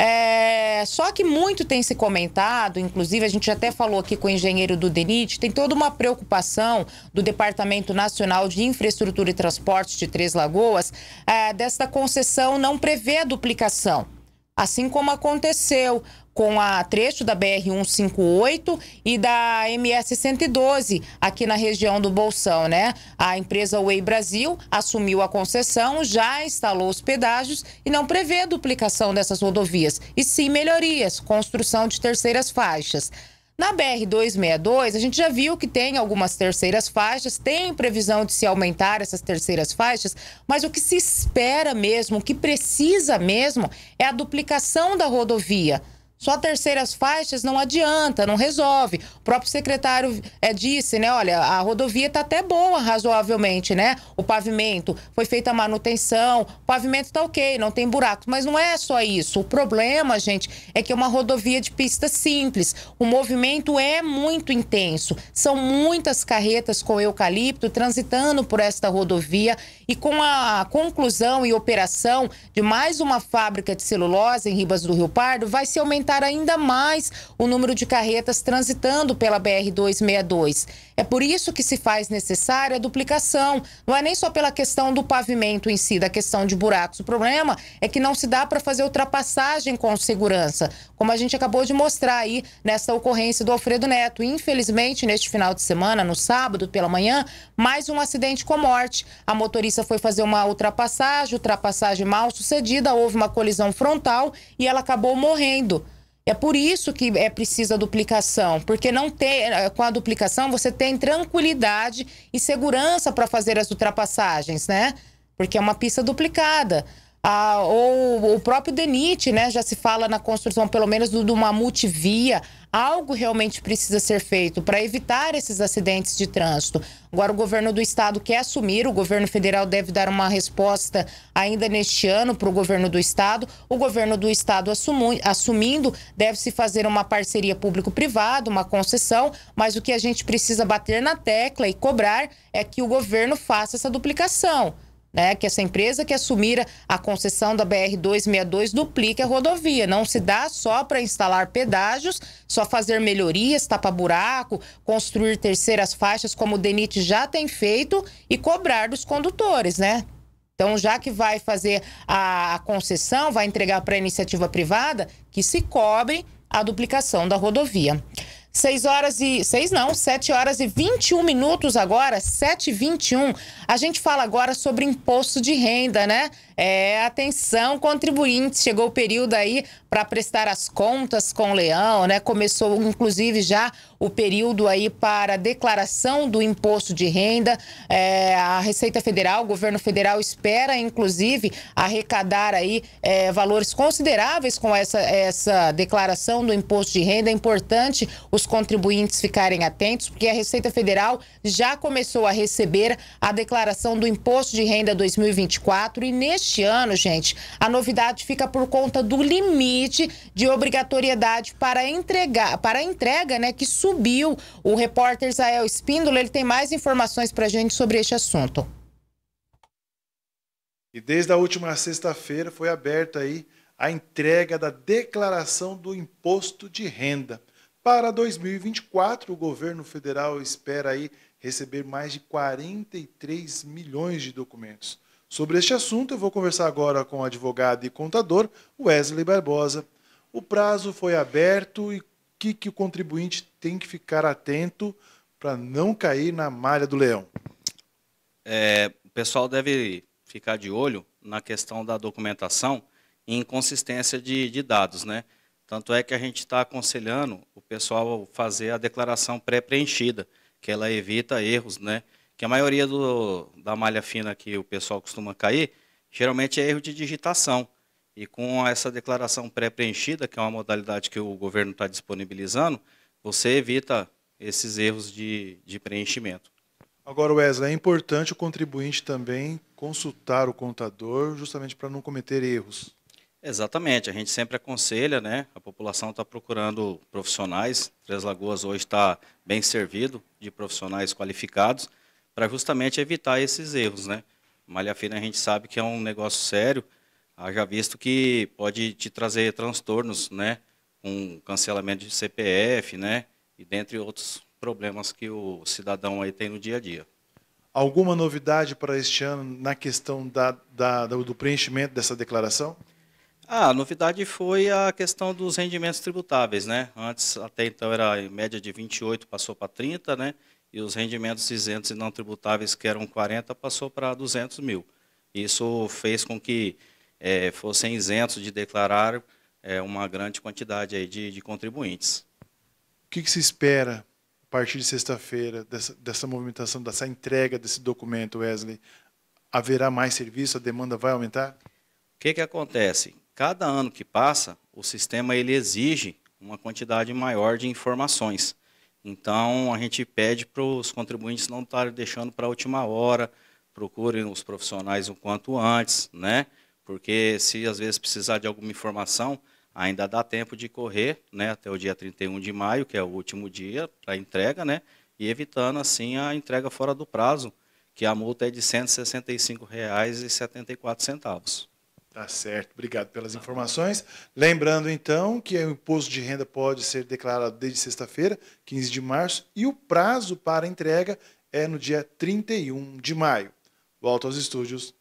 É... Só que muito tem se comentado, inclusive a gente até falou aqui com o engenheiro do DENIT, tem toda uma preocupação do Departamento Nacional de Infraestrutura e Transportes de Três Lagoas, é, desta concessão não prevê a duplicação. Assim como aconteceu com a trecho da B R cento e cinquenta e oito e da M S cento e doze, aqui na região do Bolsão, né? A empresa Way Brasil assumiu a concessão, já instalou os pedágios e não prevê a duplicação dessas rodovias, e sim melhorias, construção de terceiras faixas. Na B R duzentos e sessenta e dois, a gente já viu que tem algumas terceiras faixas, tem previsão de se aumentar essas terceiras faixas, mas o que se espera mesmo, o que precisa mesmo, é a duplicação da rodovia. Só terceiras faixas não adianta, não resolve. O próprio secretário é, disse, né? Olha, a rodovia está até boa, razoavelmente, né? O pavimento, foi feita a manutenção, o pavimento está ok, não tem buracos. Mas não é só isso. O problema, gente, é que é uma rodovia de pista simples. O movimento é muito intenso. São muitas carretas com eucalipto transitando por esta rodovia. E com a conclusão e operação de mais uma fábrica de celulose em Ribas do Rio Pardo, vai se aumentar ainda mais o número de carretas transitando pela B R duzentos e sessenta e dois. É por isso que se faz necessária a duplicação. Não é nem só pela questão do pavimento em si, da questão de buracos. O problema é que não se dá para fazer ultrapassagem com segurança, como a gente acabou de mostrar aí nessa ocorrência do Alfredo Neto. Infelizmente, neste final de semana, no sábado pela manhã, mais um acidente com morte. A motorista foi fazer uma ultrapassagem, ultrapassagem mal sucedida, houve uma colisão frontal e ela acabou morrendo. É por isso que é preciso a duplicação, porque não tem, com a duplicação você tem tranquilidade e segurança para fazer as ultrapassagens, né? Porque é uma pista duplicada. Ah, ou o próprio DENIT, né? Já se fala na construção, pelo menos, de uma multivia. Algo realmente precisa ser feito para evitar esses acidentes de trânsito. Agora, o governo do estado quer assumir, o governo federal deve dar uma resposta ainda neste ano para o governo do estado. O governo do estado assumu, assumindo, deve-se fazer uma parceria público-privada, uma concessão, mas o que a gente precisa bater na tecla e cobrar é que o governo faça essa duplicação. Né, que essa empresa que assumir a concessão da B R duzentos e sessenta e dois duplique a rodovia. Não se dá só para instalar pedágios, só fazer melhorias, tapa-buraco, construir terceiras faixas, como o DENIT já tem feito, e cobrar dos condutores, né? Então, já que vai fazer a, a concessão, vai entregar para a iniciativa privada, que se cobre a duplicação da rodovia. Seis horas e... Seis não, sete horas e vinte e um minutos agora, sete e vinte e um. A gente fala agora sobre imposto de renda, né? É, atenção, contribuintes. Chegou o período aí para prestar as contas com o Leão, né? Começou, inclusive, já o período aí para declaração do imposto de renda. É, a Receita Federal, o governo federal espera, inclusive, arrecadar aí é, valores consideráveis com essa, essa declaração do imposto de renda. É importante os contribuintes ficarem atentos, porque a Receita Federal já começou a receber a declaração do imposto de renda dois mil e vinte e quatro e neste ano, gente, a novidade fica por conta do limite de obrigatoriedade para entregar, para a entrega, né, que subiu. O repórter Israel Espíndola, ele tem mais informações para a gente sobre este assunto. E desde a última sexta-feira foi aberta aí a entrega da declaração do imposto de renda. Para dois mil e vinte e quatro, o governo federal espera aí receber mais de quarenta e três milhões de documentos. Sobre este assunto, eu vou conversar agora com o advogado e contador Wesley Barbosa. O prazo foi aberto e o que, que o contribuinte tem que ficar atento para não cair na malha do leão? É, o pessoal deve ficar de olho na questão da documentação e inconsistência de, de dados, né? Tanto é que a gente está aconselhando o pessoal fazer a declaração pré-preenchida, que ela evita erros, né? Que a maioria do, da malha fina que o pessoal costuma cair, geralmente é erro de digitação. E com essa declaração pré-preenchida, que é uma modalidade que o governo está disponibilizando, você evita esses erros de, de preenchimento. Agora, Wesley, é importante o contribuinte também consultar o contador, justamente para não cometer erros. Exatamente, a gente sempre aconselha, né? A população está procurando profissionais, Três Lagoas hoje está bem servido de profissionais qualificados para justamente evitar esses erros, né? Malha fina a gente sabe que é um negócio sério, haja visto que pode te trazer transtornos, né? Com cancelamento de C P F, né? E dentre outros problemas que o cidadão aí tem no dia a dia. Alguma novidade para este ano na questão da, da, do preenchimento dessa declaração? Ah, a novidade foi a questão dos rendimentos tributáveis, né? Antes, até então, era em média de vinte e oito, passou para trinta, né? E os rendimentos isentos e não tributáveis, que eram quarenta, passou para duzentos mil. Isso fez com que é, fossem isentos de declarar é, uma grande quantidade aí de, de contribuintes. O que, que se espera a partir de sexta-feira dessa, dessa movimentação, dessa entrega desse documento, Wesley? Haverá mais serviço? A demanda vai aumentar? O que, que acontece? Cada ano que passa, o sistema ele exige uma quantidade maior de informações. Então, a gente pede para os contribuintes não estarem deixando para a última hora, procurem os profissionais o quanto antes, né? Porque se às vezes precisar de alguma informação, ainda dá tempo de correr, né, até o dia trinta e um de maio, que é o último dia para entrega, né? E evitando assim a entrega fora do prazo, que a multa é de cento e sessenta e cinco reais e setenta e quatro centavos. Tá certo, obrigado pelas informações. Lembrando, então, que o imposto de renda pode ser declarado desde sexta-feira, quinze de março, e o prazo para entrega é no dia trinta e um de maio. Volto aos estúdios.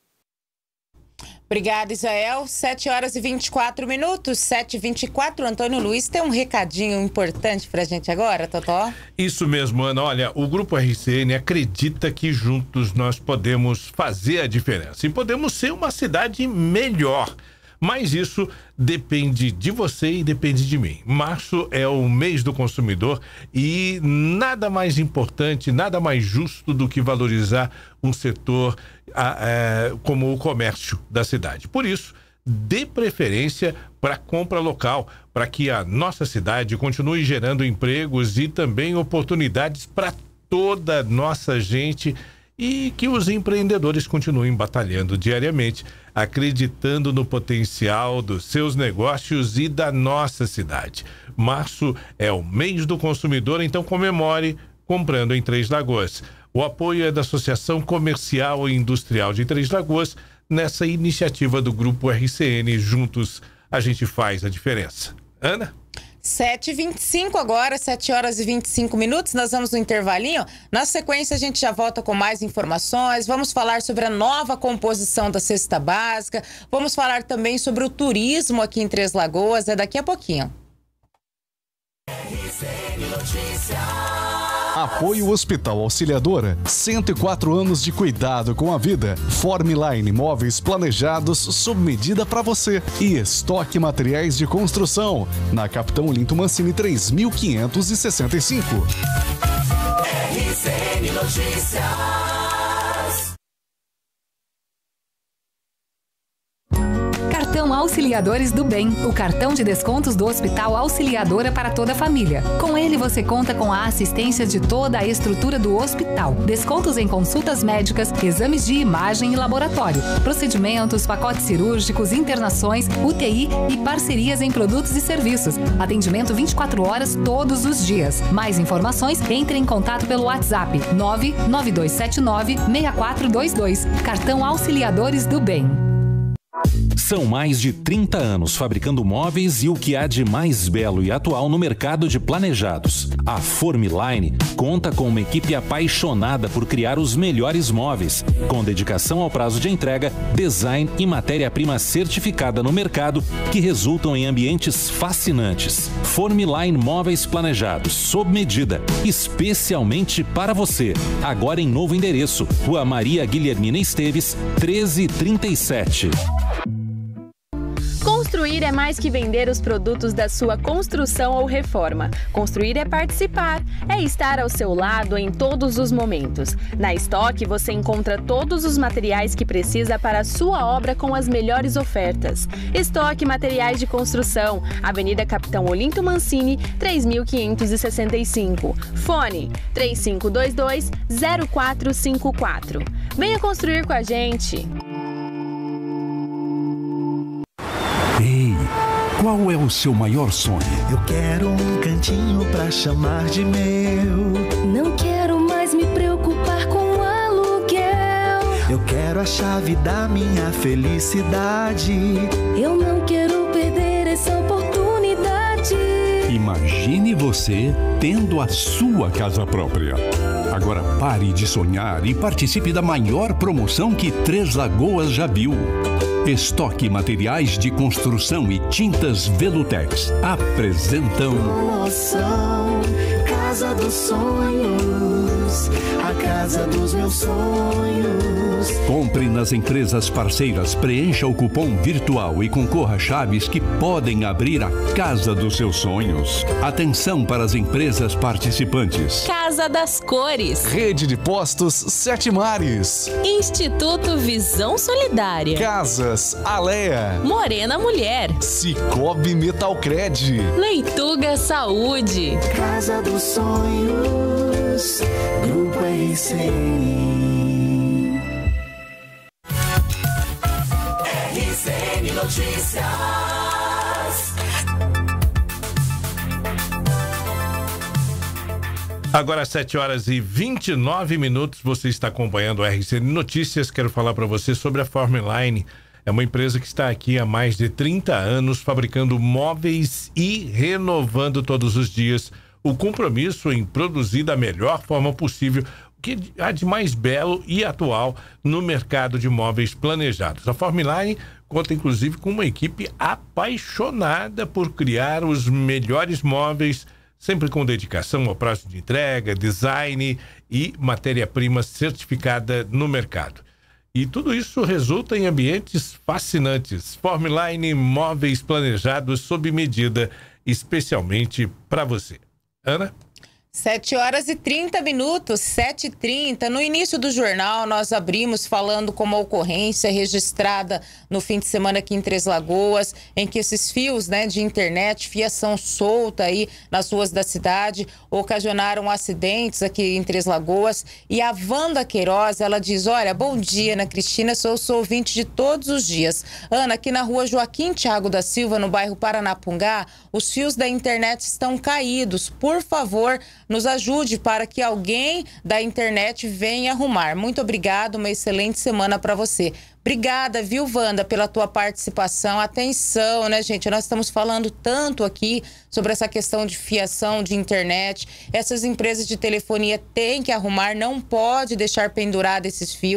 Obrigada, Israel. sete horas e vinte e quatro minutos, sete e vinte e quatro. Antônio Luiz tem um recadinho importante pra gente agora, Totó? Isso mesmo, Ana. Olha, o Grupo R C N acredita que juntos nós podemos fazer a diferença e podemos ser uma cidade melhor. Mas isso depende de você e depende de mim. Março é o mês do consumidor e nada mais importante, nada mais justo do que valorizar um setor a, a, como o comércio da cidade. Por isso, dê preferência para a compra local, para que a nossa cidade continue gerando empregos e também oportunidades para toda a nossa gente e que os empreendedores continuem batalhando diariamente, acreditando no potencial dos seus negócios e da nossa cidade. Março é o mês do consumidor, então comemore comprando em Três Lagoas. O apoio é da Associação Comercial e Industrial de Três Lagoas nessa iniciativa do Grupo R C N. Juntos a gente faz a diferença. Ana? sete e vinte e cinco agora, sete horas e vinte e cinco minutos, nós vamos no intervalinho. Na sequência a gente já volta com mais informações, vamos falar sobre a nova composição da cesta básica, vamos falar também sobre o turismo aqui em Três Lagoas, é daqui a pouquinho. R C N Notícias. Apoio Hospital Auxiliadora, cento e quatro anos de cuidado com a vida. Formline Móveis Planejados sob medida para você. E Estoque Materiais de Construção, na Capitão Olinto Mancini três mil quinhentos e sessenta e cinco. R C N Notícias. Cartão Auxiliadores do Bem, o cartão de descontos do Hospital Auxiliadora para toda a família. Com ele você conta com a assistência de toda a estrutura do hospital. Descontos em consultas médicas, exames de imagem e laboratório, procedimentos, pacotes cirúrgicos, internações, U T I e parcerias em produtos e serviços. Atendimento vinte e quatro horas todos os dias. Mais informações, entre em contato pelo WhatsApp nove nove dois sete nove seis quatro dois dois. Cartão Auxiliadores do Bem. São mais de trinta anos fabricando móveis e o que há de mais belo e atual no mercado de planejados. A Formline conta com uma equipe apaixonada por criar os melhores móveis, com dedicação ao prazo de entrega, design e matéria-prima certificada no mercado, que resultam em ambientes fascinantes. Formline Móveis Planejados, sob medida, especialmente para você. Agora em novo endereço, Rua Maria Guilhermina Esteves, treze trinta e sete. Construir é mais que vender os produtos da sua construção ou reforma. Construir é participar, é estar ao seu lado em todos os momentos. Na Estoque você encontra todos os materiais que precisa para a sua obra com as melhores ofertas. Estoque Materiais de Construção, Avenida Capitão Olinto Mancini, três mil quinhentos e sessenta e cinco. Fone três cinco dois dois zero quatro cinco quatro. Venha construir com a gente! Ei, qual é o seu maior sonho? Eu quero um cantinho pra chamar de meu. Não quero mais me preocupar com aluguel. Eu quero a chave da minha felicidade. Eu não quero perder essa oportunidade. Imagine você tendo a sua casa própria. Agora pare de sonhar e participe da maior promoção que Três Lagoas já viu. Estoque Materiais de Construção e Tintas Velutex apresentam Promoção Casa dos Sonhos, a casa dos meus sonhos. Compre nas empresas parceiras, preencha o cupom virtual e concorra a chaves que podem abrir a casa dos seus sonhos. Atenção para as empresas participantes: Casa das Cores, Rede de Postos Sete Mares, Instituto Visão Solidária, Casas Alea, Morena Mulher, Cicobi Metalcred, Leituga Saúde, Casa dos Sonhos, Grupo R C N. R C N Notícias. Agora sete horas e vinte e nove minutos, você está acompanhando o R C N Notícias. Quero falar para você sobre a Formline. É uma empresa que está aqui há mais de trinta anos fabricando móveis e renovando todos os dias o compromisso em produzir da melhor forma possível o que há de mais belo e atual no mercado de móveis planejados. A Formline conta inclusive com uma equipe apaixonada por criar os melhores móveis, sempre com dedicação ao prazo de entrega, design e matéria-prima certificada no mercado. E tudo isso resulta em ambientes fascinantes. Formline Móveis Planejados sob medida, especialmente para você. Ana? sete horas e trinta minutos, sete e trinta. No início do jornal, nós abrimos falando com uma ocorrência registrada no fim de semana aqui em Três Lagoas, em que esses fios, né, de internet, fiação solta aí nas ruas da cidade, ocasionaram acidentes aqui em Três Lagoas. E a Wanda Queiroz, ela diz: olha, bom dia, Ana Cristina, sou, sou ouvinte de todos os dias. Ana, aqui na rua Joaquim Thiago da Silva, no bairro Paranapungá, os fios da internet estão caídos. Por favor, nos ajude para que alguém da internet venha arrumar. Muito obrigado, uma excelente semana para você. Obrigada, viu, Wanda, pela tua participação. Atenção, né, gente? Nós estamos falando tanto aqui sobre essa questão de fiação de internet. Essas empresas de telefonia têm que arrumar, não pode deixar pendurado esses fios.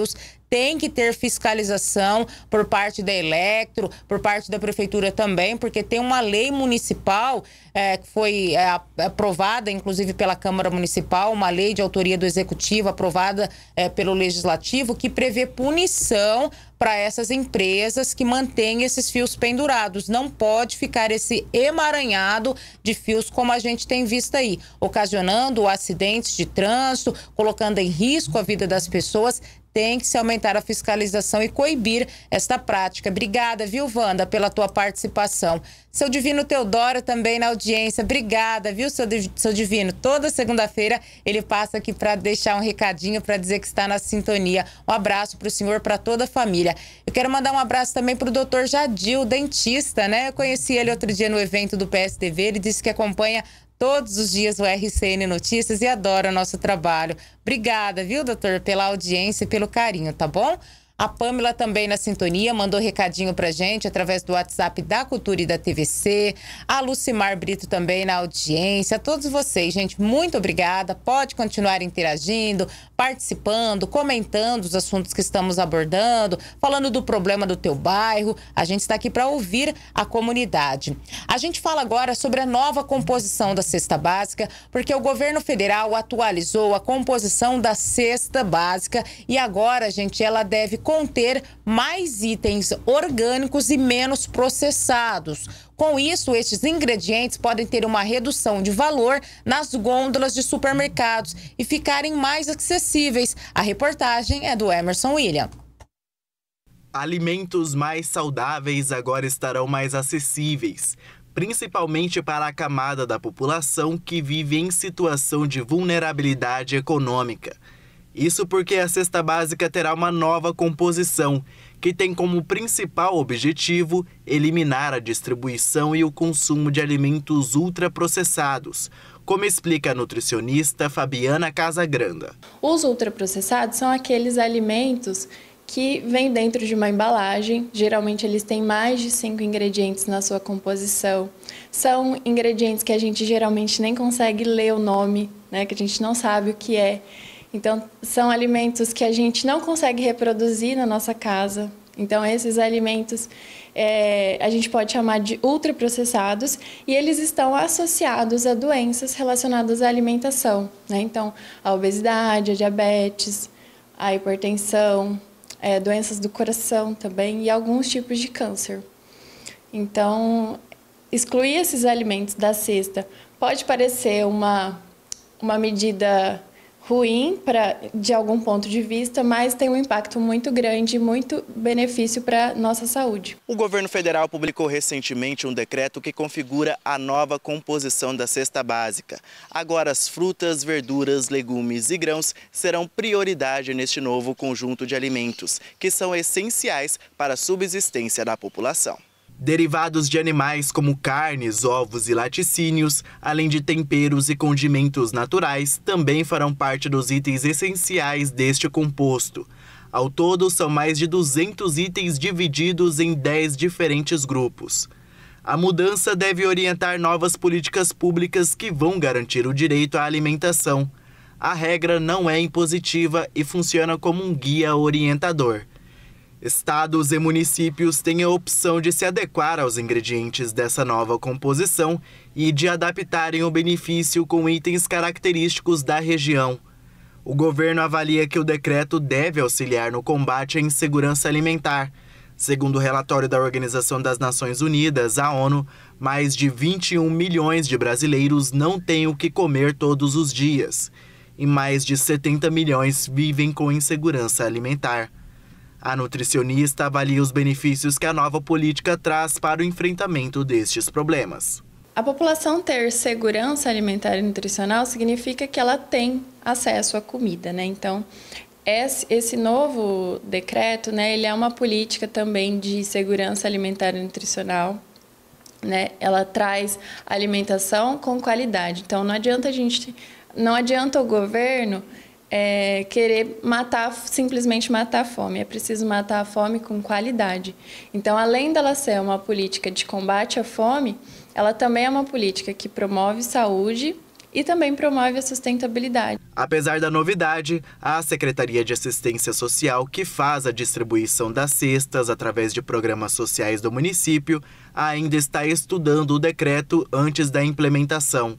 tem que ter fiscalização por parte da Electro, por parte da prefeitura também, porque tem uma lei municipal é, que foi é, aprovada, inclusive pela Câmara Municipal, uma lei de autoria do Executivo aprovada é, pelo Legislativo, que prevê punição para essas empresas que mantêm esses fios pendurados. Não pode ficar esse emaranhado de fios como a gente tem visto aí, ocasionando acidentes de trânsito, colocando em risco a vida das pessoas. Tem que se aumentar a fiscalização e coibir esta prática. Obrigada, viu, Wanda, pela tua participação. Seu Divino Teodoro também na audiência. Obrigada, viu, seu, seu Divino? Toda segunda-feira ele passa aqui para deixar um recadinho, para dizer que está na sintonia. Um abraço para o senhor, para toda a família. Eu quero mandar um abraço também para o doutor Jadil, dentista, né? Eu conheci ele outro dia no evento do P S D V. Ele disse que acompanha todos os dias o R C N Notícias e adora o nosso trabalho. Obrigada, viu, doutor, pela audiência e pelo carinho, tá bom? A Pâmela também na sintonia, mandou recadinho pra gente através do WhatsApp da Cultura e da T V C. A Lucimar Brito também na audiência. A todos vocês, gente, muito obrigada. Pode continuar interagindo, participando, comentando os assuntos que estamos abordando, falando do problema do teu bairro. A gente está aqui para ouvir a comunidade. A gente fala agora sobre a nova composição da cesta básica, porque o governo federal atualizou a composição da cesta básica e agora, gente, ela deve conter mais itens orgânicos e menos processados. Com isso, estes ingredientes podem ter uma redução de valor nas gôndolas de supermercados e ficarem mais acessíveis. A reportagem é do Emerson William. Alimentos mais saudáveis agora estarão mais acessíveis, principalmente para a camada da população que vive em situação de vulnerabilidade econômica. Isso porque a cesta básica terá uma nova composição, que tem como principal objetivo eliminar a distribuição e o consumo de alimentos ultraprocessados, como explica a nutricionista Fabiana Casagranda. Os ultraprocessados são aqueles alimentos que vêm dentro de uma embalagem, geralmente eles têm mais de cinco ingredientes na sua composição. São ingredientes que a gente geralmente nem consegue ler o nome, né, que a gente não sabe o que é. Então, são alimentos que a gente não consegue reproduzir na nossa casa. Então, esses alimentos é, a gente pode chamar de ultraprocessados e eles estão associados a doenças relacionadas à alimentação, né? Então, a obesidade, a diabetes, a hipertensão, é, doenças do coração também e alguns tipos de câncer. Então, excluir esses alimentos da cesta pode parecer uma, uma medida ruim pra, de algum ponto de vista, mas tem um impacto muito grande e muito benefício para a nossa saúde. O governo federal publicou recentemente um decreto que configura a nova composição da cesta básica. Agora, as frutas, verduras, legumes e grãos serão prioridade neste novo conjunto de alimentos, que são essenciais para a subsistência da população. Derivados de animais como carnes, ovos e laticínios, além de temperos e condimentos naturais, também farão parte dos itens essenciais deste composto. Ao todo, são mais de duzentos itens divididos em dez diferentes grupos. A mudança deve orientar novas políticas públicas que vão garantir o direito à alimentação. A regra não é impositiva e funciona como um guia orientador. Estados e municípios têm a opção de se adequar aos ingredientes dessa nova composição e de adaptarem o benefício com itens característicos da região. O governo avalia que o decreto deve auxiliar no combate à insegurança alimentar. Segundo o relatório da Organização das Nações Unidas, a ONU, mais de vinte e um milhões de brasileiros não têm o que comer todos os dias e mais de setenta milhões vivem com insegurança alimentar. A nutricionista avalia os benefícios que a nova política traz para o enfrentamento destes problemas. A população ter segurança alimentar e nutricional significa que ela tem acesso à comida, né? Então, esse novo decreto, né, ele é uma política também de segurança alimentar e nutricional, né? Ela traz alimentação com qualidade. Então, não adianta a gente, não adianta o governo É, querer matar, simplesmente matar a fome. É preciso matar a fome com qualidade. Então, além dela ser uma política de combate à fome, ela também é uma política que promove saúde e também promove a sustentabilidade. Apesar da novidade, a Secretaria de Assistência Social, que faz a distribuição das cestas através de programas sociais do município, ainda está estudando o decreto antes da implementação.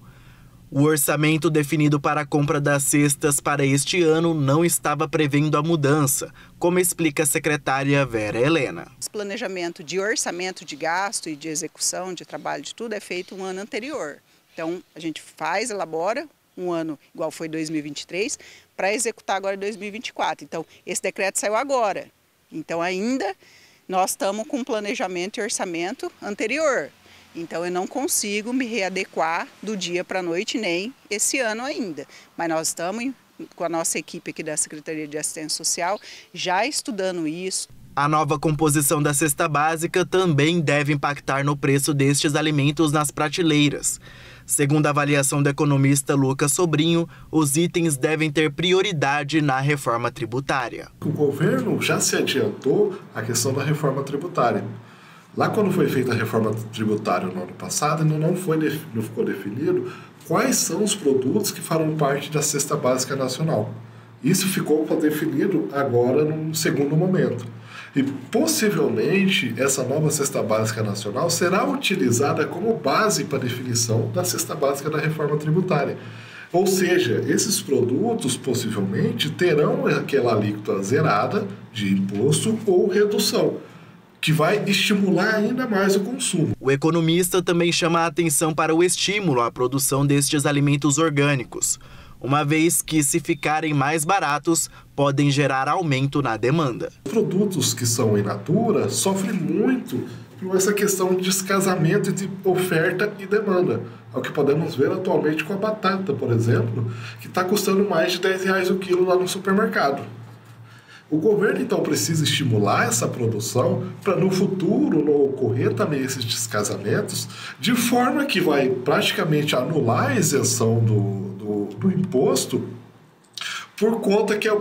O orçamento definido para a compra das cestas para este ano não estava prevendo a mudança, como explica a secretária Vera Helena. O planejamento de orçamento de gasto e de execução de trabalho de tudo é feito um ano anterior. Então, a gente faz, elabora um ano igual foi dois mil e vinte e três, para executar agora dois mil e vinte e quatro. Então, esse decreto saiu agora. Então, ainda nós estamos com planejamento e orçamento anterior. Então, eu não consigo me readequar do dia para a noite, nem esse ano ainda. Mas nós estamos com a nossa equipe aqui da Secretaria de Assistência Social já estudando isso. A nova composição da cesta básica também deve impactar no preço destes alimentos nas prateleiras. Segundo a avaliação do economista Lucas Sobrinho, os itens devem ter prioridade na reforma tributária. O governo já se adiantou à questão da reforma tributária. Lá quando foi feita a reforma tributária no ano passado, ainda não, foi, não ficou definido quais são os produtos que farão parte da cesta básica nacional. Isso ficou definido agora num segundo momento. E possivelmente essa nova cesta básica nacional será utilizada como base para a definição da cesta básica da reforma tributária. Ou seja, esses produtos possivelmente terão aquela alíquota zerada de imposto ou redução, que vai estimular ainda mais o consumo. O economista também chama a atenção para o estímulo à produção destes alimentos orgânicos, uma vez que, se ficarem mais baratos, podem gerar aumento na demanda. Produtos que são in natura sofrem muito por essa questão de descasamento entre oferta e demanda. É o que podemos ver atualmente com a batata, por exemplo, que está custando mais de dez reais o quilo lá no supermercado. O governo, então, precisa estimular essa produção para, no futuro, não ocorrer também esses descasamentos, de forma que vai praticamente anular a isenção do, do, do imposto, por conta que a,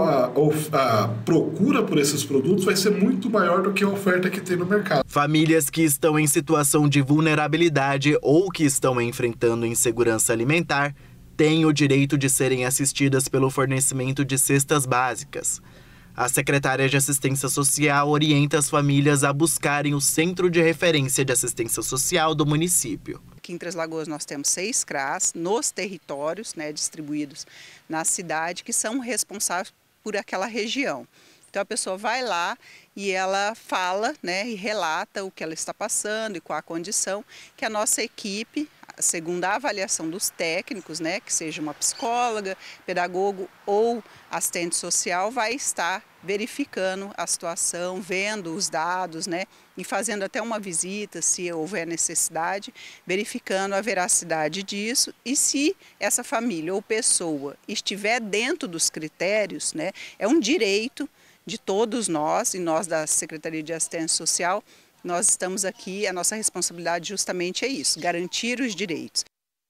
a, a procura por esses produtos vai ser muito maior do que a oferta que tem no mercado. Famílias que estão em situação de vulnerabilidade ou que estão enfrentando insegurança alimentar têm o direito de serem assistidas pelo fornecimento de cestas básicas. A secretária de Assistência Social orienta as famílias a buscarem o Centro de Referência de Assistência Social do município. Aqui em Três Lagoas nós temos seis C R A S nos territórios, né, distribuídos na cidade, que são responsáveis por aquela região. Então a pessoa vai lá e ela fala, né, e relata o que ela está passando e qual a condição, que a nossa equipe, segundo a avaliação dos técnicos, né, que seja uma psicóloga, pedagogo ou assistente social, vai estar verificando a situação, vendo os dados, né, e fazendo até uma visita, se houver necessidade, verificando a veracidade disso e se essa família ou pessoa estiver dentro dos critérios, né, é um direito de todos nós, e nós da Secretaria de Assistência Social, nós estamos aqui, a nossa responsabilidade justamente é isso, garantir os direitos.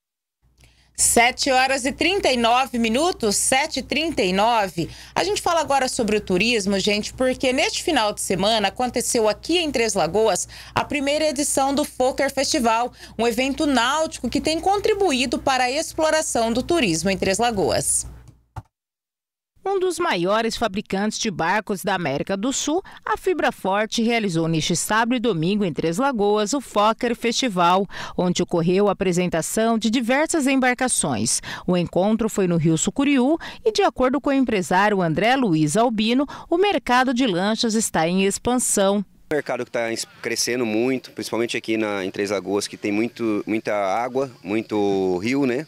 sete horas e trinta e nove minutos, sete e trinta e nove. A gente fala agora sobre o turismo, gente, porque neste final de semana aconteceu aqui em Três Lagoas a primeira edição do Fokker Festival, um evento náutico que tem contribuído para a exploração do turismo em Três Lagoas. Um dos maiores fabricantes de barcos da América do Sul, a Fibra Forte realizou neste sábado e domingo em Três Lagoas o Fokker Festival, onde ocorreu a apresentação de diversas embarcações. O encontro foi no Rio Sucuriú e, de acordo com o empresário André Luiz Albino, o mercado de lanchas está em expansão. O mercado que está crescendo muito, principalmente aqui na, em Três Lagoas, que tem muito, muita água, muito rio, né?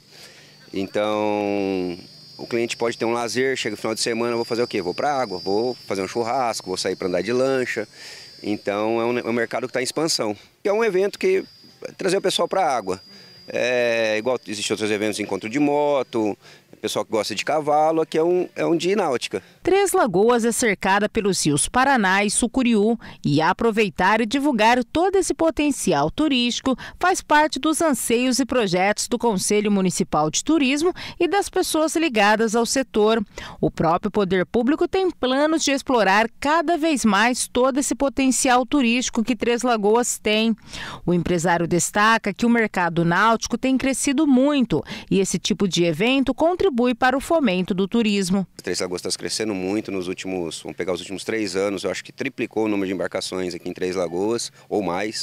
Então o cliente pode ter um lazer, chega no final de semana, vou fazer o quê? Vou para a água, vou fazer um churrasco, vou sair para andar de lancha. Então é um, é um mercado que está em expansão. É um evento que trazer o pessoal para a água. É igual existem outros eventos, encontro de moto, pessoal que gosta de cavalo, aqui é um, é um dia náutica. Três Lagoas é cercada pelos rios Paraná e Sucuriú e aproveitar e divulgar todo esse potencial turístico faz parte dos anseios e projetos do Conselho Municipal de Turismo e das pessoas ligadas ao setor. O próprio poder público tem planos de explorar cada vez mais todo esse potencial turístico que Três Lagoas tem. O empresário destaca que o mercado náutico tem crescido muito e esse tipo de evento contribui para o fomento do turismo. Três Lagoas está crescendo muito nos últimos, vamos pegar os últimos três anos, eu acho que triplicou o número de embarcações aqui em Três Lagoas, ou mais.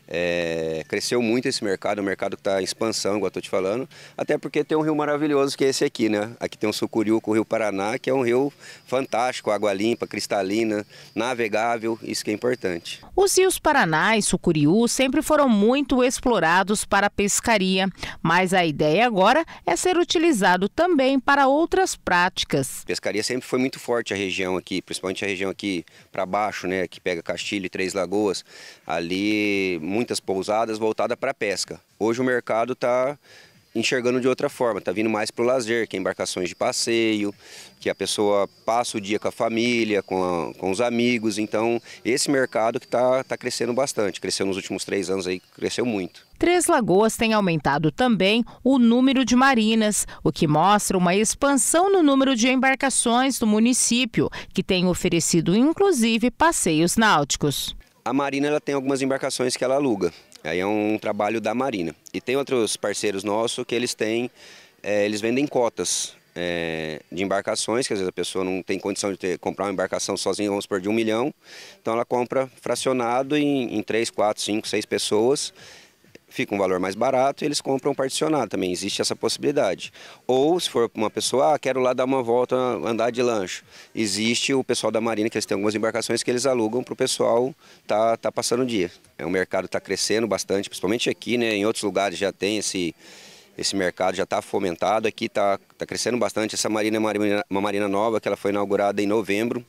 É, cresceu muito esse mercado, o mercado que está em expansão, igual eu estou te falando, até porque tem um rio maravilhoso que é esse aqui, né? Aqui tem o Sucuriú com o Rio Paraná, que é um rio fantástico, água limpa, cristalina, navegável, isso que é importante. Os rios Paraná e Sucuriú sempre foram muito explorados para a pescaria, mas a ideia agora é ser utilizado também para outras práticas. Pescaria sempre foi muito forte a região aqui, principalmente a região aqui para baixo, né? Que pega Castilho e Três Lagoas, ali muitas pousadas voltadas para a pesca. Hoje o mercado está enxergando de outra forma, está vindo mais para o lazer, que é embarcações de passeio, que a pessoa passa o dia com a família, com, a, com os amigos. Então esse mercado que está tá crescendo bastante, cresceu nos últimos três anos, aí cresceu muito. Três Lagoas tem aumentado também o número de marinas, o que mostra uma expansão no número de embarcações do município, que tem oferecido inclusive passeios náuticos. A Marina ela tem algumas embarcações que ela aluga, aí é um trabalho da Marina. E tem outros parceiros nossos que eles têm, é, eles vendem cotas é, de embarcações, que às vezes a pessoa não tem condição de ter, comprar uma embarcação sozinha, vamos supor, de um milhão. Então ela compra fracionado em, em três, quatro, cinco, seis pessoas. Fica um valor mais barato e eles compram particionado, também existe essa possibilidade. Ou se for uma pessoa, ah, quero lá dar uma volta, andar de lancha. Existe o pessoal da Marina, que eles têm algumas embarcações que eles alugam para o pessoal tá, tá passando o dia. É, o mercado está crescendo bastante, principalmente aqui, né? Em outros lugares já tem esse, esse mercado, já está fomentado. Aqui está tá crescendo bastante. Essa marina é uma marina, uma marina nova, que ela foi inaugurada em novembro.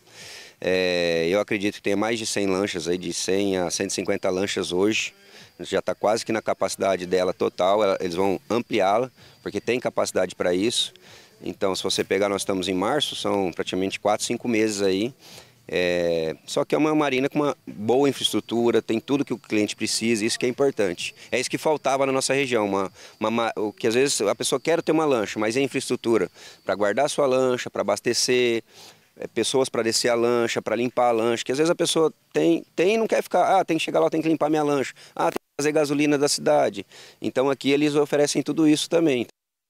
É, eu acredito que tem mais de cem lanchas, aí, de cem a cento e cinquenta lanchas hoje. Já está quase que na capacidade dela total, ela, eles vão ampliá-la, porque tem capacidade para isso. Então, se você pegar, nós estamos em março, são praticamente quatro, cinco meses aí. É, só que é uma marina com uma boa infraestrutura, tem tudo que o cliente precisa, isso que é importante. É isso que faltava na nossa região, uma, uma, o que às vezes a pessoa quer ter uma lancha, mas é infraestrutura para guardar a sua lancha, para abastecer, é, pessoas para descer a lancha, para limpar a lancha, que às vezes a pessoa tem, tem e não quer ficar, ah, tem que chegar lá, tem que limpar minha lancha, ah, tem que fazer gasolina da cidade. Então aqui eles oferecem tudo isso também.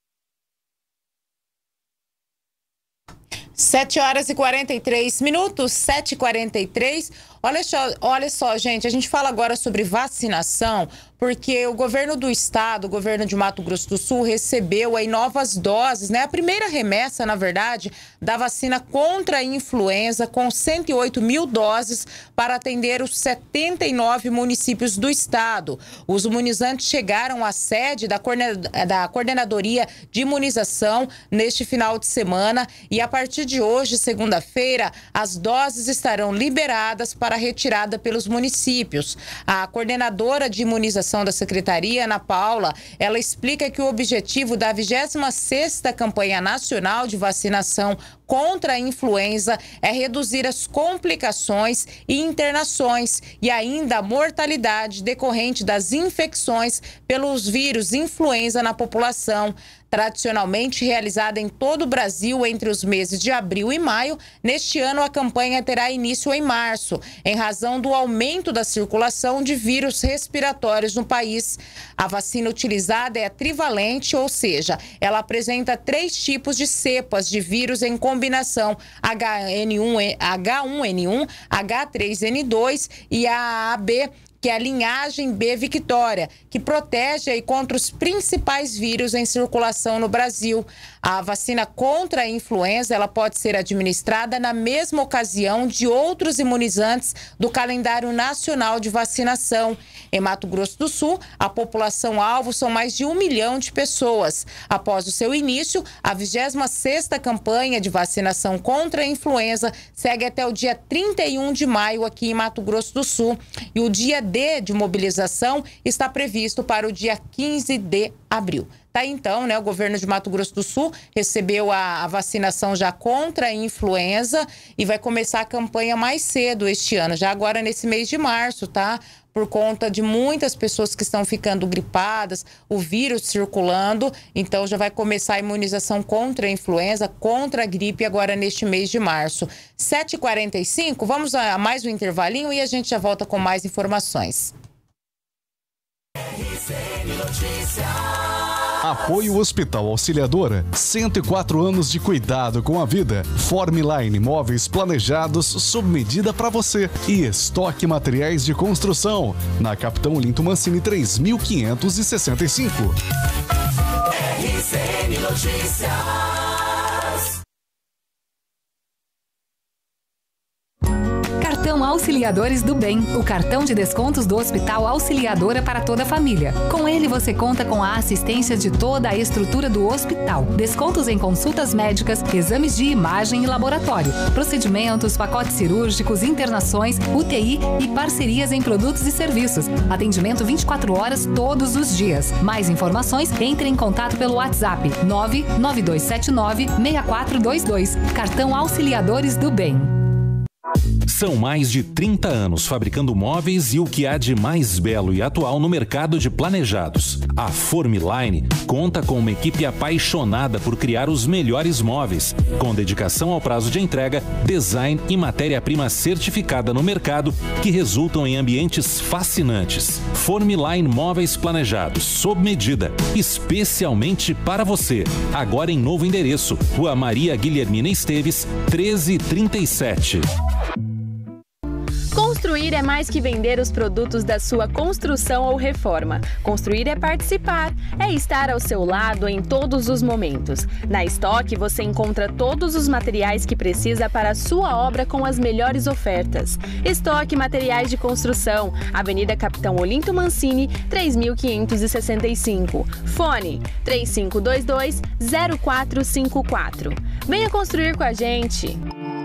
sete horas e quarenta e três minutos, sete e quarenta e três. Olha só, olha só, gente, a gente fala agora sobre vacinação, porque o governo do estado, o governo de Mato Grosso do Sul, recebeu aí novas doses, né? A primeira remessa, na verdade, da vacina contra a influenza, com cento e oito mil doses para atender os setenta e nove municípios do estado. Os imunizantes chegaram à sede da, da Coordenadoria de Imunização neste final de semana e a partir de hoje, segunda-feira, as doses estarão liberadas para retirada pelos municípios. A coordenadora de imunização da Secretaria, Ana Paula, ela explica que o objetivo da vigésima sexta campanha nacional de vacinação contra a influenza é reduzir as complicações e internações e ainda a mortalidade decorrente das infecções pelos vírus influenza na população. Tradicionalmente realizada em todo o Brasil entre os meses de abril e maio, neste ano a campanha terá início em março, em razão do aumento da circulação de vírus respiratórios no país. A vacina utilizada é a trivalente, ou seja, ela apresenta três tipos de cepas de vírus em combinação, H um N um, H três N dois e a A B, que é a linhagem B Victoria, que protege aí contra os principais vírus em circulação no Brasil. A vacina contra a influenza, ela pode ser administrada na mesma ocasião de outros imunizantes do calendário nacional de vacinação. Em Mato Grosso do Sul, a população-alvo são mais de um milhão de pessoas. Após o seu início, a vigésima sexta campanha de vacinação contra a influenza segue até o dia trinta e um de maio aqui em Mato Grosso do Sul. E o dia D de mobilização está previsto para o dia quinze de abril. Tá, então, né, o governo de Mato Grosso do Sul recebeu a, a vacinação já contra a influenza e vai começar a campanha mais cedo este ano, já agora nesse mês de março, tá? Por conta de muitas pessoas que estão ficando gripadas, o vírus circulando, então já vai começar a imunização contra a influenza, contra a gripe agora neste mês de março. sete e quarenta e cinco, vamos a mais um intervalinho e a gente já volta com mais informações. R C N Notícias. Apoio Hospital Auxiliadora, cento e quatro anos de cuidado com a vida. Formline Móveis Planejados sob medida para você e estoque materiais de construção. Na Capitão Olinto Mancini três mil quinhentos e sessenta e cinco. R C N Notícias. Cartão Auxiliadores do Bem, o cartão de descontos do Hospital Auxiliadora para toda a família. Com ele você conta com a assistência de toda a estrutura do hospital. Descontos em consultas médicas, exames de imagem e laboratório, procedimentos, pacotes cirúrgicos, internações, U T I e parcerias em produtos e serviços. Atendimento vinte e quatro horas todos os dias. Mais informações, entre em contato pelo WhatsApp nove nove dois sete nove seis quatro dois dois. Cartão Auxiliadores do Bem. São mais de trinta anos fabricando móveis e o que há de mais belo e atual no mercado de planejados. A Formline conta com uma equipe apaixonada por criar os melhores móveis, com dedicação ao prazo de entrega, design e matéria-prima certificada no mercado, que resultam em ambientes fascinantes. Formline Móveis Planejados, sob medida, especialmente para você. Agora em novo endereço, Rua Maria Guilhermina Esteves, treze trinta e sete. Construir é mais que vender os produtos da sua construção ou reforma. Construir é participar, é estar ao seu lado em todos os momentos. Na Estoque você encontra todos os materiais que precisa para a sua obra com as melhores ofertas. Estoque Materiais de Construção, Avenida Capitão Olinto Mancini, três mil quinhentos e sessenta e cinco. Fone três cinco dois dois zero quatro cinco quatro. Venha construir com a gente!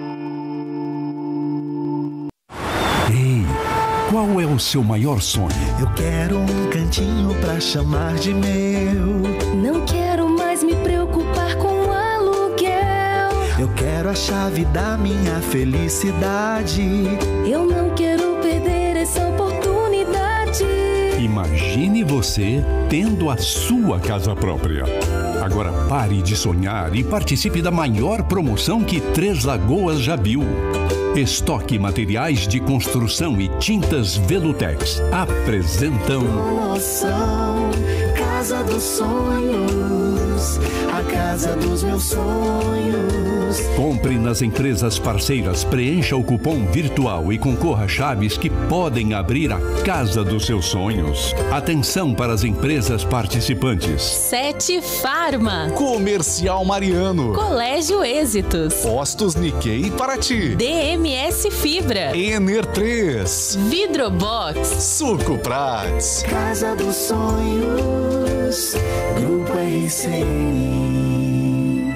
Ei, qual é o seu maior sonho? Eu quero um cantinho pra chamar de meu. Não quero mais me preocupar com aluguel. Eu quero a chave da minha felicidade. Eu não quero perder essa oportunidade. Imagine você tendo a sua casa própria. Agora pare de sonhar e participe da maior promoção que Três Lagoas já viu. Estoque Materiais de Construção e Tintas Velutex apresentam Promoção Casa dos Sonhos, a casa dos meus sonhos. Compre nas empresas parceiras, preencha o cupom virtual e concorra a chaves que podem abrir a casa dos seus sonhos. Atenção para as empresas participantes: Sete Farma, Comercial Mariano, Colégio Êxitos, Postos Nikkei Paraty, D M S Fibra, Ener três, Vidrobox, Suco Prats. Casa dos Sonhos, Grupo R C N.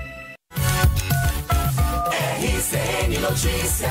R C N Notícias.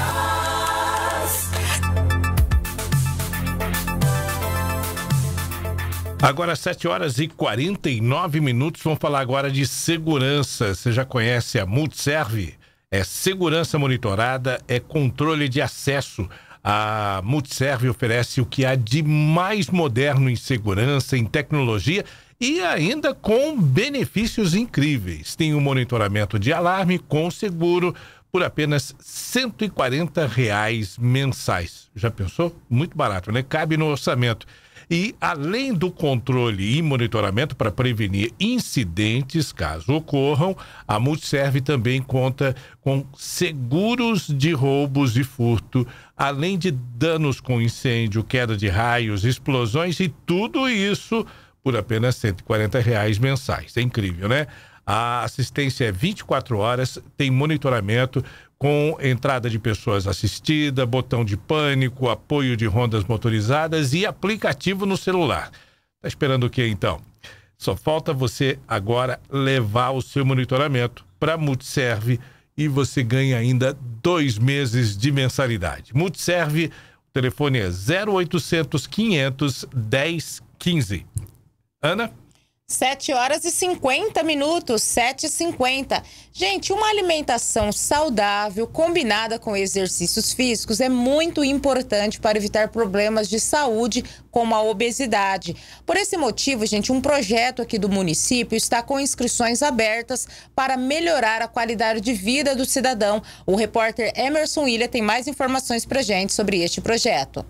Agora sete horas e quarenta e nove minutos, vamos falar agora de segurança. Você já conhece a Multiserve? É segurança monitorada, é controle de acesso. A Multiserve oferece o que há de mais moderno em segurança, em tecnologia e ainda com benefícios incríveis. Tem um monitoramento de alarme com seguro por apenas cento e quarenta reais mensais. Já pensou? Muito barato, né? Cabe no orçamento. E, além do controle e monitoramento para prevenir incidentes, caso ocorram, a Multiserve também conta com seguros de roubos e furto, além de danos com incêndio, queda de raios, explosões e tudo isso por apenas cento e quarenta reais mensais. É incrível, né? A assistência é vinte e quatro horas, tem monitoramento com entrada de pessoas assistidas, botão de pânico, apoio de rondas motorizadas e aplicativo no celular. Tá esperando o quê, então? Só falta você agora levar o seu monitoramento para a Multiserve e você ganha ainda dois meses de mensalidade. Multiserve, o telefone é zero oitocentos, quinhentos, dez, quinze. Ana? sete horas e cinquenta minutos, sete e cinquenta. Gente, uma alimentação saudável combinada com exercícios físicos é muito importante para evitar problemas de saúde como a obesidade. Por esse motivo, gente, um projeto aqui do município está com inscrições abertas para melhorar a qualidade de vida do cidadão. O repórter Emerson Ilha tem mais informações para gente sobre este projeto.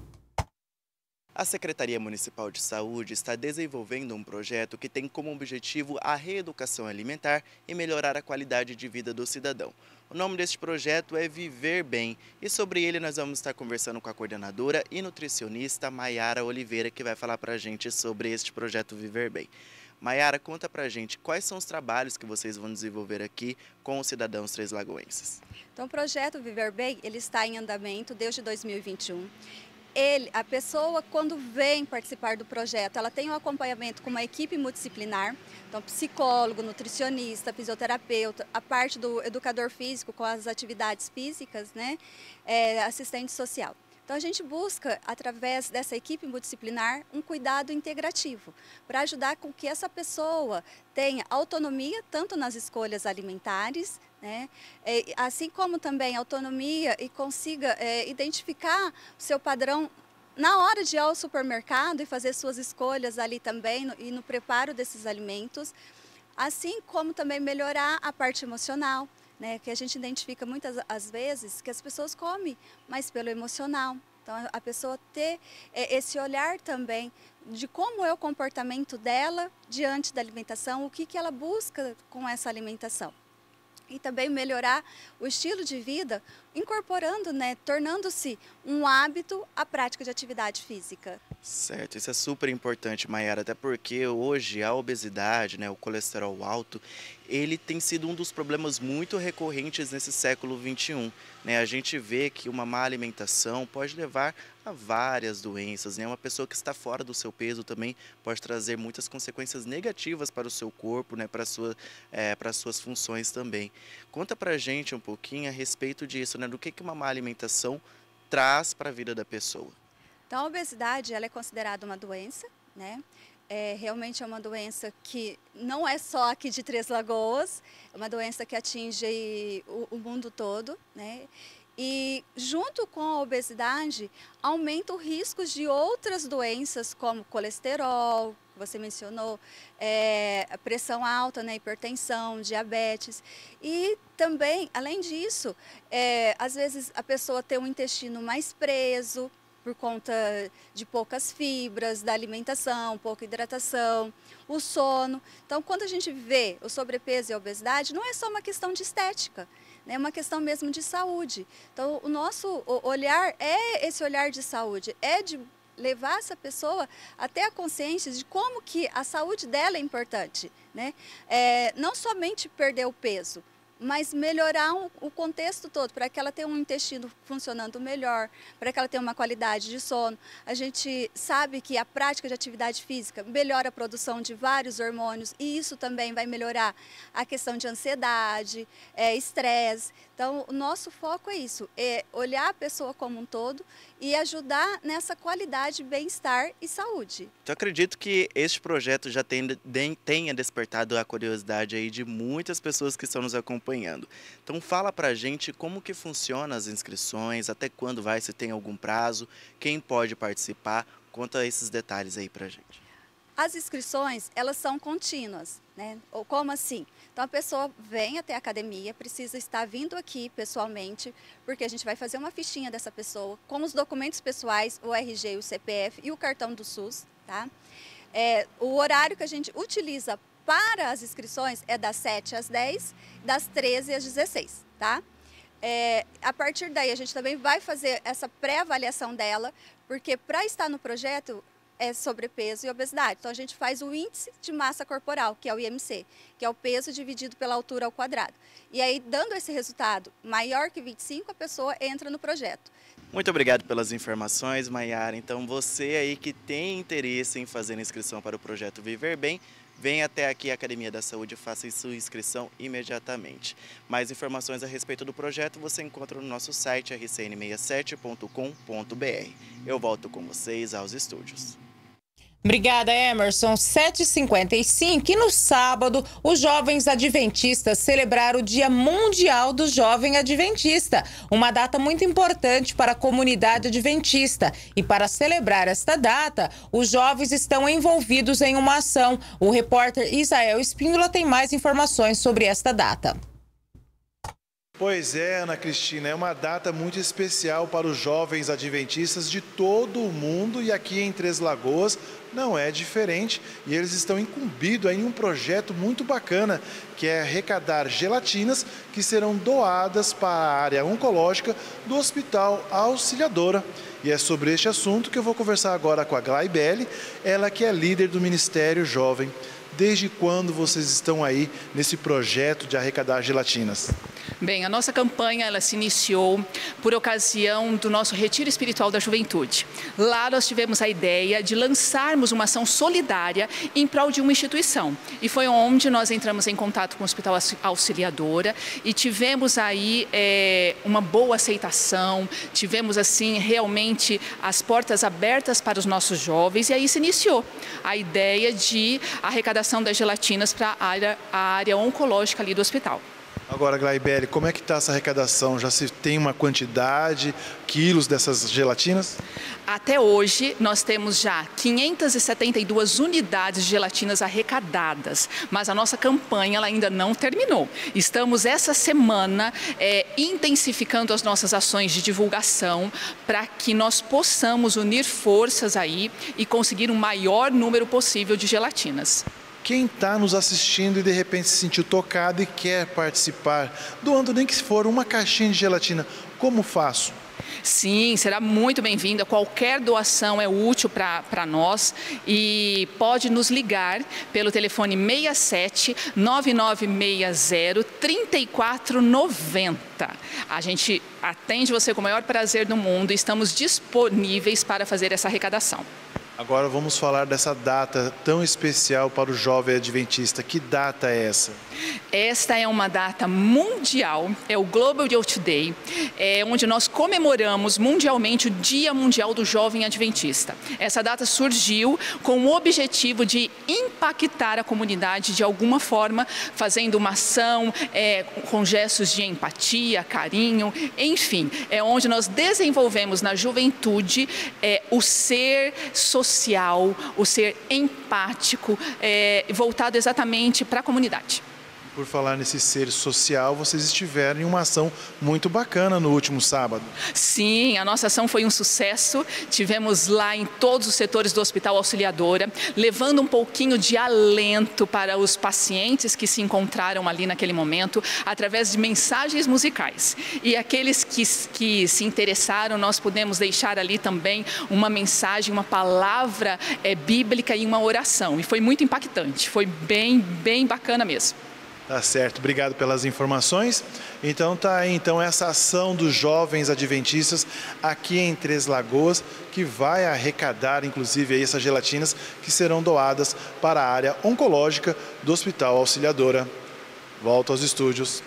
A Secretaria Municipal de Saúde está desenvolvendo um projeto que tem como objetivo a reeducação alimentar e melhorar a qualidade de vida do cidadão. O nome deste projeto é Viver Bem e sobre ele nós vamos estar conversando com a coordenadora e nutricionista Maiara Oliveira, que vai falar para a gente sobre este projeto Viver Bem. Maiara, conta para a gente quais são os trabalhos que vocês vão desenvolver aqui com os cidadãos três lagoenses. Então, o projeto Viver Bem, ele está em andamento desde dois mil e vinte e um. Ele, a pessoa, quando vem participar do projeto, ela tem um acompanhamento com uma equipe multidisciplinar, então psicólogo, nutricionista, fisioterapeuta, a parte do educador físico com as atividades físicas, né, é, assistente social. Então a gente busca, através dessa equipe multidisciplinar, um cuidado integrativo, para ajudar com que essa pessoa tenha autonomia, tanto nas escolhas alimentares, né, assim como também autonomia e consiga é, identificar o seu padrão na hora de ir ao supermercado e fazer suas escolhas ali também no, e no preparo desses alimentos, assim como também melhorar a parte emocional, né, que a gente identifica muitas às vezes que as pessoas comem mais pelo emocional. Então a pessoa ter é, esse olhar também de como é o comportamento dela diante da alimentação, o que, que ela busca com essa alimentação. E também melhorar o estilo de vida, incorporando, né, tornando-se um hábito a prática de atividade física. Certo, isso é super importante, Maiara, até porque hoje a obesidade, né, o colesterol alto, ele tem sido um dos problemas muito recorrentes nesse século vinte e um. Né? A gente vê que uma má alimentação pode levar a várias doenças, né? Uma pessoa que está fora do seu peso também pode trazer muitas consequências negativas para o seu corpo, né? Para sua, é, para as suas funções também. Conta pra gente um pouquinho a respeito disso, né? Do que, que uma má alimentação traz para a vida da pessoa. Então, a obesidade ela é considerada uma doença, né? É, realmente é uma doença que não é só aqui de Três Lagoas, é uma doença que atinge o, o mundo todo, né? E junto com a obesidade, aumenta o risco de outras doenças como colesterol, que você mencionou, é, a pressão alta, né, hipertensão, diabetes. E também, além disso, é, às vezes a pessoa tem um intestino mais preso, por conta de poucas fibras, da alimentação, pouca hidratação, o sono. Então, quando a gente vê o sobrepeso e a obesidade, não é só uma questão de estética, é uma questão mesmo de saúde. Então, o nosso olhar é esse olhar de saúde, é de levar essa pessoa até a consciência de como que a saúde dela é importante, né? É, não somente perder o peso, mas melhorar o contexto todo, para que ela tenha um intestino funcionando melhor, para que ela tenha uma qualidade de sono. A gente sabe que a prática de atividade física melhora a produção de vários hormônios e isso também vai melhorar a questão de ansiedade, é, estresse. Então, o nosso foco é isso, é olhar a pessoa como um todo e ajudar nessa qualidade de bem-estar e saúde. Eu acredito que este projeto já tenha despertado a curiosidade aí de muitas pessoas que estão nos acompanhando. Então, fala pra gente como que funciona as inscrições, até quando vai, se tem algum prazo, quem pode participar, conta esses detalhes aí pra gente. As inscrições, elas são contínuas, né? Ou como assim? Então, a pessoa vem até a academia, precisa estar vindo aqui pessoalmente, porque a gente vai fazer uma fichinha dessa pessoa, com os documentos pessoais, o R G, o C P F e o cartão do SUS, tá? É, o horário que a gente utiliza para as inscrições é das sete às dez, das treze às dezesseis, tá? É, a partir daí, a gente também vai fazer essa pré-avaliação dela, porque para estar no projeto, é sobrepeso e obesidade. Então, a gente faz o índice de massa corporal, que é o I M C, que é o peso dividido pela altura ao quadrado. E aí, dando esse resultado maior que vinte e cinco, a pessoa entra no projeto. Muito obrigado pelas informações, Maiara. Então, você aí que tem interesse em fazer inscrição para o projeto Viver Bem, venha até aqui a Academia da Saúde e faça sua inscrição imediatamente. Mais informações a respeito do projeto você encontra no nosso site r c n sessenta e sete ponto com ponto b r. Eu volto com vocês aos estúdios. Obrigada, Emerson. sete e cinquenta e cinco, e no sábado, os jovens adventistas celebraram o Dia Mundial do Jovem Adventista, uma data muito importante para a comunidade adventista. E para celebrar esta data, os jovens estão envolvidos em uma ação. O repórter Isael Espíndola tem mais informações sobre esta data. Pois é, Ana Cristina, é uma data muito especial para os jovens adventistas de todo o mundo e aqui em Três Lagoas não é diferente. E eles estão incumbidos em um projeto muito bacana, que é arrecadar gelatinas que serão doadas para a área oncológica do Hospital Auxiliadora. E é sobre este assunto que eu vou conversar agora com a Glaibele, ela que é líder do Ministério Jovem. Desde quando vocês estão aí nesse projeto de arrecadar gelatinas? Bem, a nossa campanha ela se iniciou por ocasião do nosso Retiro Espiritual da Juventude. Lá nós tivemos a ideia de lançarmos uma ação solidária em prol de uma instituição. E foi onde nós entramos em contato com o Hospital Auxiliadora e tivemos aí é, uma boa aceitação, tivemos assim realmente as portas abertas para os nossos jovens e aí se iniciou a ideia de arrecadação das gelatinas para a área, a área oncológica ali do hospital. Agora, Glaibele, como é que está essa arrecadação? Já se tem uma quantidade, quilos dessas gelatinas? Até hoje, nós temos já quinhentas e setenta e duas unidades de gelatinas arrecadadas, mas a nossa campanha ela ainda não terminou. Estamos, essa semana, é, intensificando as nossas ações de divulgação para que nós possamos unir forças aí e conseguir um maior número possível de gelatinas. Quem está nos assistindo e de repente se sentiu tocado e quer participar, doando nem que for uma caixinha de gelatina, como faço? Sim, será muito bem-vinda. Qualquer doação é útil para nós e pode nos ligar pelo telefone seis sete nove nove seis zero três quatro nove zero. A gente atende você com o maior prazer do mundo e estamos disponíveis para fazer essa arrecadação. Agora vamos falar dessa data tão especial para o jovem adventista. Que data é essa? Esta é uma data mundial, é o Global Youth Day, é onde nós comemoramos mundialmente o Dia Mundial do Jovem Adventista. Essa data surgiu com o objetivo de impactar a comunidade de alguma forma, fazendo uma ação é, com gestos de empatia, carinho, enfim, é onde nós desenvolvemos na juventude é, o ser social, o ser empático, é, voltado exatamente para a comunidade. Por falar nesse ser social, vocês estiveram em uma ação muito bacana no último sábado. Sim, a nossa ação foi um sucesso. Tivemos lá em todos os setores do Hospital Auxiliadora, levando um pouquinho de alento para os pacientes que se encontraram ali naquele momento, através de mensagens musicais. E aqueles que, que se interessaram, nós pudemos deixar ali também uma mensagem, uma palavra é, bíblica e uma oração. E foi muito impactante, foi bem, bem bacana mesmo. Tá certo, obrigado pelas informações. Então tá aí então essa ação dos jovens adventistas aqui em Três Lagoas, que vai arrecadar inclusive aí essas gelatinas que serão doadas para a área oncológica do Hospital Auxiliadora. Volto aos estúdios.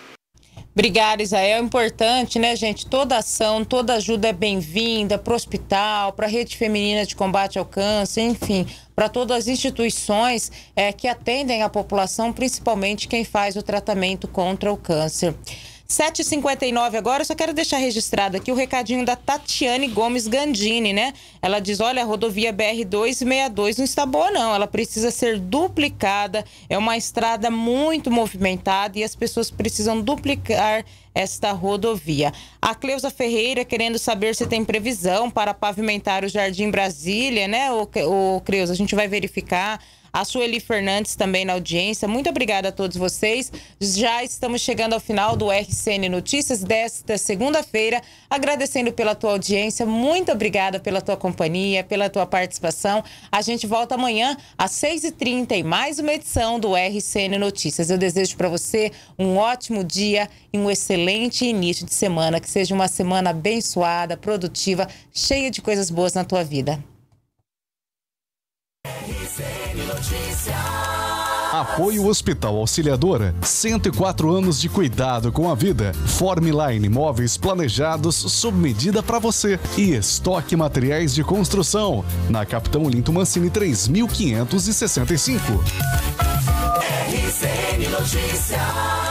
Obrigada, Isael. É importante, né, gente? Toda ação, toda ajuda é bem-vinda para o hospital, para a Rede Feminina de Combate ao Câncer, enfim, para todas as instituições é, que atendem a população, principalmente quem faz o tratamento contra o câncer. sete e cinquenta e nove agora, eu só quero deixar registrado aqui o recadinho da Tatiane Gomes Gandini, né? Ela diz, olha, a rodovia B R duzentos e sessenta e dois não está boa não, ela precisa ser duplicada, é uma estrada muito movimentada e as pessoas precisam duplicar esta rodovia. A Cleusa Ferreira querendo saber se tem previsão para pavimentar o Jardim Brasília, né, o, o Cleusa, a gente vai verificar. A Sueli Fernandes também na audiência. Muito obrigada a todos vocês. Já estamos chegando ao final do R C N Notícias desta segunda-feira. Agradecendo pela tua audiência. Muito obrigada pela tua companhia, pela tua participação. A gente volta amanhã às seis e trinta em mais uma edição do R C N Notícias. Eu desejo para você um ótimo dia e um excelente início de semana. Que seja uma semana abençoada, produtiva, cheia de coisas boas na tua vida. R C N Notícias. Apoio Hospital Auxiliadora, cento e quatro anos de cuidado com a vida. Formline Móveis planejados sob medida para você. E Estoque Materiais de Construção, na Capitão Olinto Mancini três mil quinhentos e sessenta e cinco. R C N Notícias.